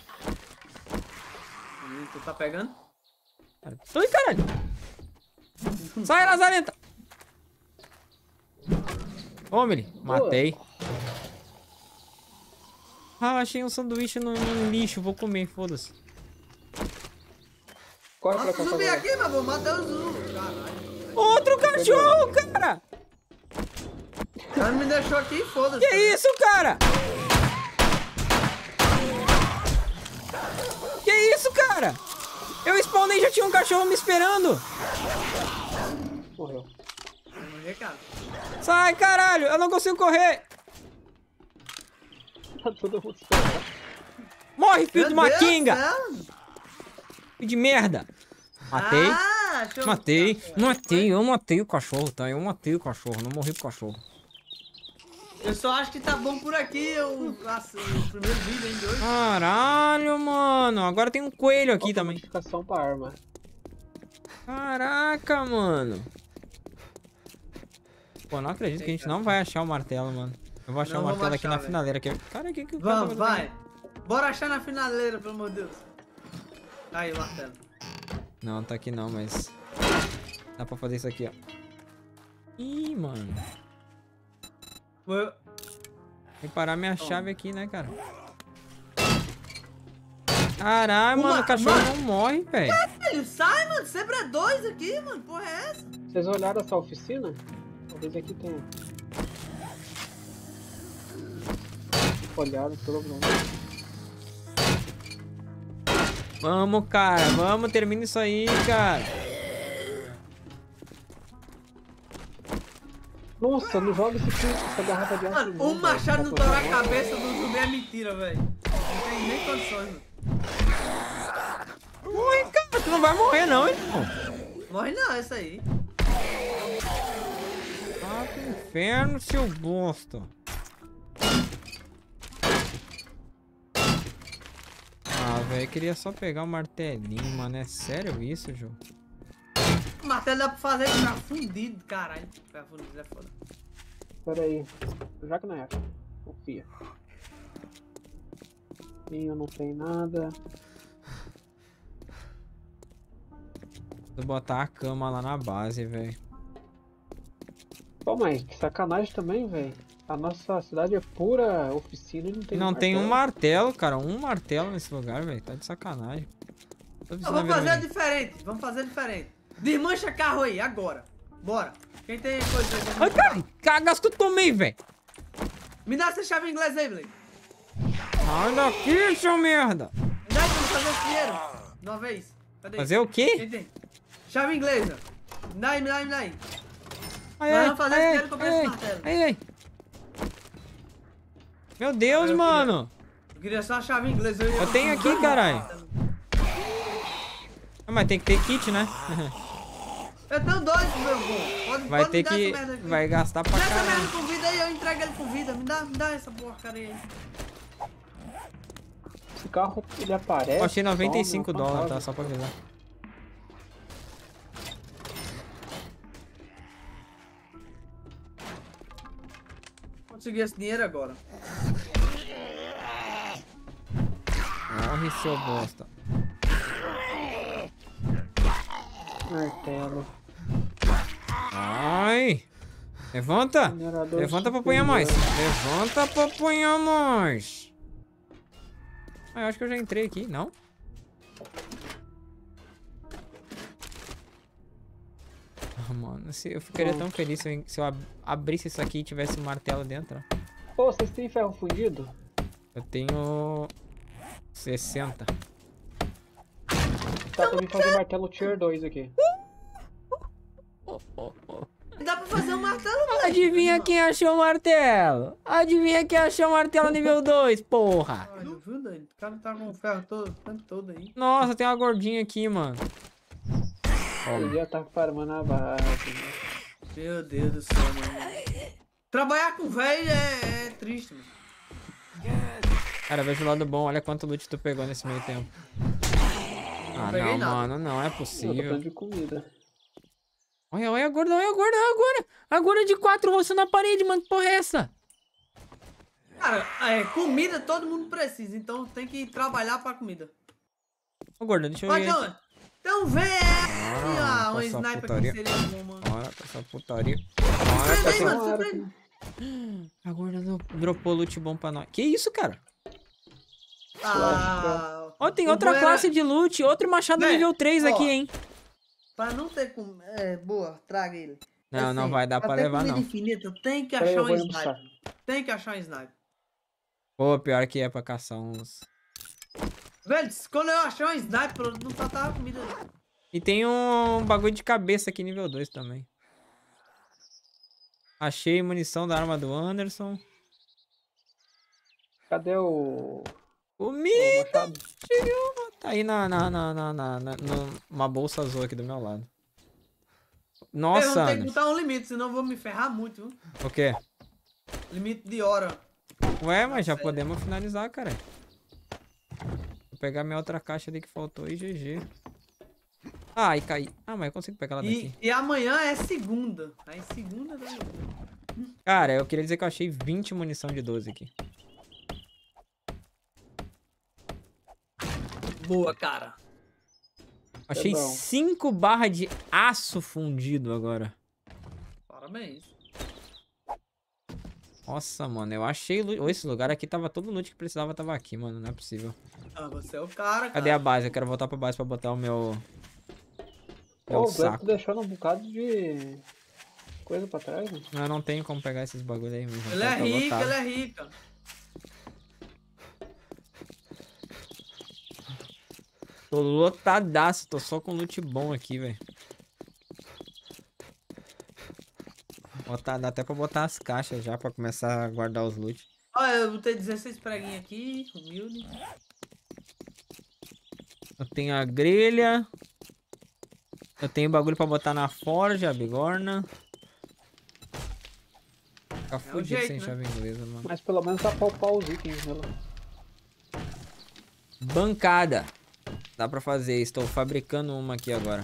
Tu tá pegando? Ai, caralho. Sai, Lazarenta. Ô, Mili. Matei. Ah, achei um sanduíche no lixo. Vou comer, foda-se. Corre pra Nossa, cá, zumbi pra aqui, meu avô. Matei o zumbi. Caralho. Outro cachorro, cara. O cara me deixou aqui e foda-se. Que isso, cara? Que isso, cara? Eu spawnei e já tinha um cachorro me esperando. Morreu. Vai morrer, cara. Sai, caralho. Eu não consigo correr. Tá todo mundo esperando. Morre, filho de Meu uma Deus quinga. do céu. Filho de merda. Matei. Ah, deixa eu Matei. buscar, Eu matei o cachorro, tá? Eu matei o cachorro. Não morri pro cachorro. Eu só acho que tá bom por aqui o primeiro vídeo, hein, de hoje. Caralho, mano. Agora tem um coelho aqui também. Modificação pra arma. Caraca, mano. Pô, não acredito que a gente não vai achar o martelo, mano. Eu vou achar Não o martelo vamos aqui achar, na finaleira. Cara, que o cara Vamos, tá fazendo? vai. Bora achar na finaleira, pelo amor de Deus. Aí, o martelo. Não, tá aqui não, mas... Dá pra fazer isso aqui, ó. Ih, mano. Foi- Reparar minha chave aqui, né, cara? Caralho, mano, o cachorro mano. não morre, velho. Velho, sai, mano. Sempre é 2 aqui, mano. Porra é essa? Vocês olharam essa oficina? Talvez aqui tenha. Olharam, pelo menos. Vamos, cara. Vamos, termina isso aí, cara. Nossa, não joga essa garrafa de aço. Mano, um machado não tocar a cabeça do zumbi é mentira, velho. Não tem nem condições, mano. Morre, cara. Tu não vai morrer, não, irmão. Morre não, essa aí. Ah, que inferno, seu bosta. Ah, velho, queria só pegar o martelinho, mano. É sério isso, João? O martelo dá pra fazer ficar fundido, caralho. Ficar fundido é foda. Pera aí. Já que não é. Confia. Eu não tem nada. Vou botar a cama lá na base, velho. Pô, mas que sacanagem também, velho. A nossa cidade é pura oficina e não tem Não tem um martelo. martelo, cara. Um martelo nesse lugar, velho. Tá de sacanagem. Tô Não, precisando vamos fazer vermelho. diferente. Vamos fazer diferente. Desmancha carro aí, agora. Bora. Quem tem coisa aí? Ai, cara, cagas que eu tomei, velho. Me dá essa chave inglesa aí, Blake. Sai daqui, seu merda. Me dá aí pra eu fazer esse dinheiro. De uma vez. Cadê? Fazer o quê? Quem tem? Chave inglesa. Me dá aí, me dá aí, me dá aí. Ai, Nós vamos fazer esse dinheiro e comprar esse ai, martelo. ai. Meu Deus, Eu mano. Eu queria só a chave inglesa. Eu tenho aqui, caralho. Ah, mas tem que ter kit, né? Eu tenho 2, meu bom. Pode, Vai pode ter me dar que... essa merda aqui. Vai gastar pra Me dá essa caralho. merda com vida aí, eu entrego ele com vida. Me dá essa porcaria aí. Esse carro ele aparece. Eu achei 95 some, dólares, tá? apaga. Só pra avisar. conseguir esse dinheiro agora. Morre, seu bosta. Martelo. Ai! Levanta! Minerador Levanta pra superior. apanhar mais! Levanta pra apanhar mais! Ah, eu acho que eu já entrei aqui, não? Ah, mano, eu ficaria tão feliz se eu abrisse isso aqui e tivesse um martelo dentro. Ó. Pô, vocês têm ferro fundido? Eu tenho 60. Tá pra mim fazer martelo tier 2 aqui. Dá pra fazer um martelo, moleque. Adivinha quem achou o martelo? Adivinha quem achou o martelo nível 2, porra! Olha, viu, doido? O cara tá com o ferro todo, o tempo todo aí. Nossa, tem uma gordinha aqui, mano. Ele já tá farmando a base. Né? Meu Deus do céu, mano. Trabalhar com velho é triste, mano. Cara, veja o lado bom, olha quanto loot tu pegou nesse meio tempo. Ah, peguei não, nada. mano, não é Eu tô possível. precisando de comida. Olha, olha a gorda, olha a gorda, olha a gorda. A gorda de 4 roçando na parede, mano, que porra é essa? Cara, comida todo mundo precisa, então tem que trabalhar pra comida. Ô, gorda, deixa eu Mas ver. então vê Ah, um essa sniper putaria. que seria bom, mano. Bora com essa putaria. Surpreende aí, Bora mano, Tomara surpreende. A gorda dropou loot bom pra nós. Que isso, cara? Ah, Ó, tem o outra bom era- classe de loot, outro machado Né, nível 3 ó. aqui, hein? Pra não ter com... boa, traga ele. Não, não vai dar pra ter levar, comida não. infinita, tem que Peraí, achar eu um vou sniper. almoçar. Tem que achar um sniper. Pô, pior que é pra caçar uns... Velho, quando eu achei um sniper, eu não faltava comida. E tem um bagulho de cabeça aqui nível 2 também. Achei munição da arma do Anderson. Cadê o Comida! machado? Tá aí numa bolsa azul aqui do meu lado. Eu Nossa, vou ter que Anderson. botar um limite, senão eu vou me ferrar muito, viu? O quê? Limite de hora. Ué, mas já sério. podemos finalizar, cara. Vou pegar minha outra caixa ali que faltou e GG. Ah, e caí. Ah, mas eu consigo pegar ela daqui. E amanhã é segunda. Aí segunda... Cara, eu queria dizer que eu achei 20 munição de 12 aqui. Boa, cara. Achei bom. 5 barras de aço fundido agora. Parabéns. Nossa, mano, eu achei... Esse lugar aqui tava todo o loot que precisava, tava aqui, mano. Não é possível. Ah, você é o cara, Cadê a cara. base? Eu quero voltar pra base pra botar o meu... Pô, o Glenn saco. tá deixando um bocado de coisa pra trás, né? Eu não tenho como pegar esses bagulho aí mesmo. Ele é tá rico, lotado. ele é rica. Tô lotadaço, tô só com loot bom aqui, velho. Dá até pra botar as caixas já pra começar a guardar os loot. Olha, eu botei 16 preguinhos aqui, humilde. Eu tenho a grelha. Eu tenho bagulho pra botar na forja, a bigorna. Fica fudido jeito, sem né? chave inglesa, mano. Mas pelo menos dá pra upar os itens dela. Bancada. Dá pra fazer, estou fabricando uma aqui agora.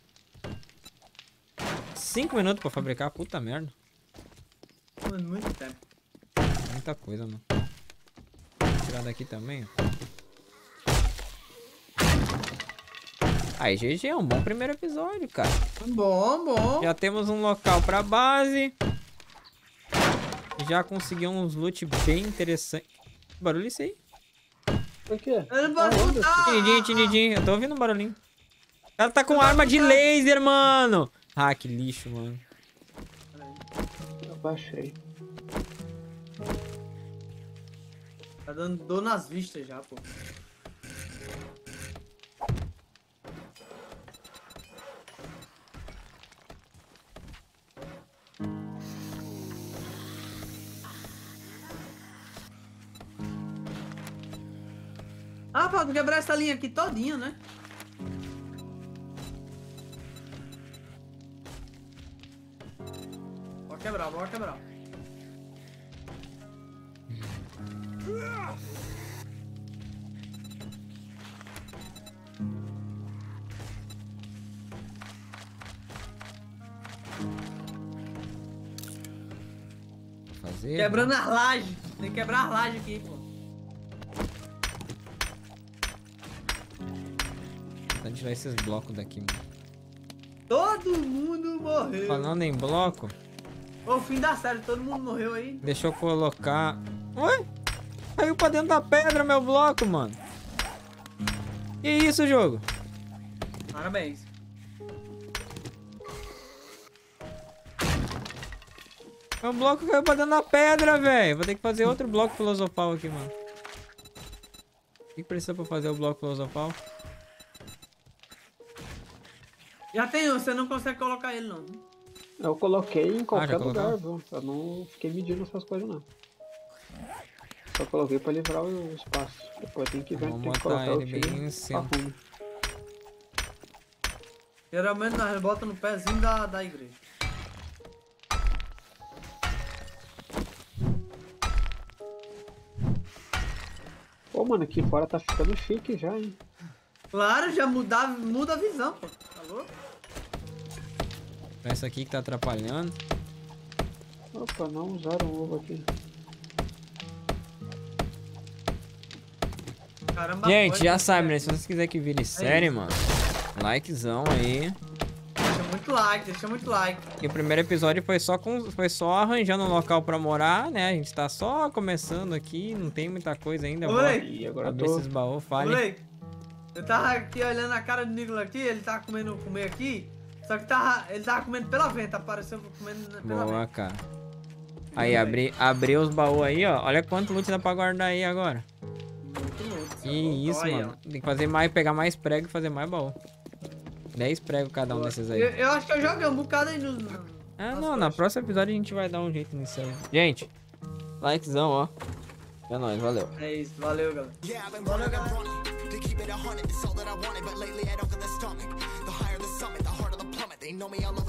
5 minutos pra fabricar, puta merda. Mano, muito tempo. Muita coisa, mano. Vou tirar daqui também, ó. Aí, GG, é um bom primeiro episódio, cara. Bom, bom. Já temos um local pra base. Já consegui uns loot bem interessantes. Que barulho é isso aí? Por quê? Ele não pode botar. Tinidinho. Eu tô ouvindo um barulhinho. O cara tá com arma de laser, mano. Ah, que lixo, mano. Eu baixei. Tá dando dor nas vistas já, pô. Ah, pode quebrar essa linha aqui todinha, né? Pode quebrar, pode quebrar. fazer. Quebrando as lajes. Tem que quebrar as lajes aqui, pô. Vou tirar esses blocos daqui, mano. Todo mundo morreu. Falando em bloco, Ô, fim da série, todo mundo morreu aí. deixa eu colocar... Ué? Caiu pra dentro da pedra meu bloco, mano. Que isso, jogo? Parabéns. Meu bloco caiu pra dentro da pedra, velho. Vou ter que fazer outro bloco filosofal aqui, mano. O que precisa pra fazer o bloco filosofal? Já tem, você não consegue colocar ele, não. Eu coloquei em qualquer já lugar, colocou? viu? Eu não fiquei medindo essas coisas, não. Só coloquei pra livrar o espaço. Depois tem que ver, Vamos tem que botar colocar o ele bem em cima. arrume. Geralmente nós bota no pezinho da igreja. Pô, mano, aqui fora tá ficando chique já, hein? Claro, já muda a visão, pô. Tá louco? Essa aqui que tá atrapalhando. Opa, não usaram o ovo aqui. Caramba, Gente, pode, já sabe, né? Se vocês quiserem que vire série, mano, likezão aí. Deixa muito like. E o primeiro episódio foi só arranjando um local pra morar, né? A gente tá só começando aqui, não tem muita coisa ainda. Ô, Bora moleque. E agora eu abrir tô... esses baús, fale. Moleque, eu tava aqui olhando a cara do Nicolas aqui, ele tava comer aqui, só que ele tava comendo pela venta, apareceu comendo pela Boa, venta. cara. Aí, abri os baús aí, ó. Olha quanto loot dá pra guardar aí agora. Muito louco. Que isso, Aí, mano. ó. Tem que fazer mais, pegar mais prego e fazer mais baú. 10 pregos cada um desses aí. Eu acho que eu joguei um bocado aí no... Ah, não, na próxima episódio a gente vai dar um jeito nisso aí. Gente, likezão, ó. É nóis, valeu. É isso, valeu, galera. Yeah, I've been running and running to keep it 100. It's all that I wanted, but lately I don't get the stomach. The higher the summit, the harder the plummet. They know me, I'm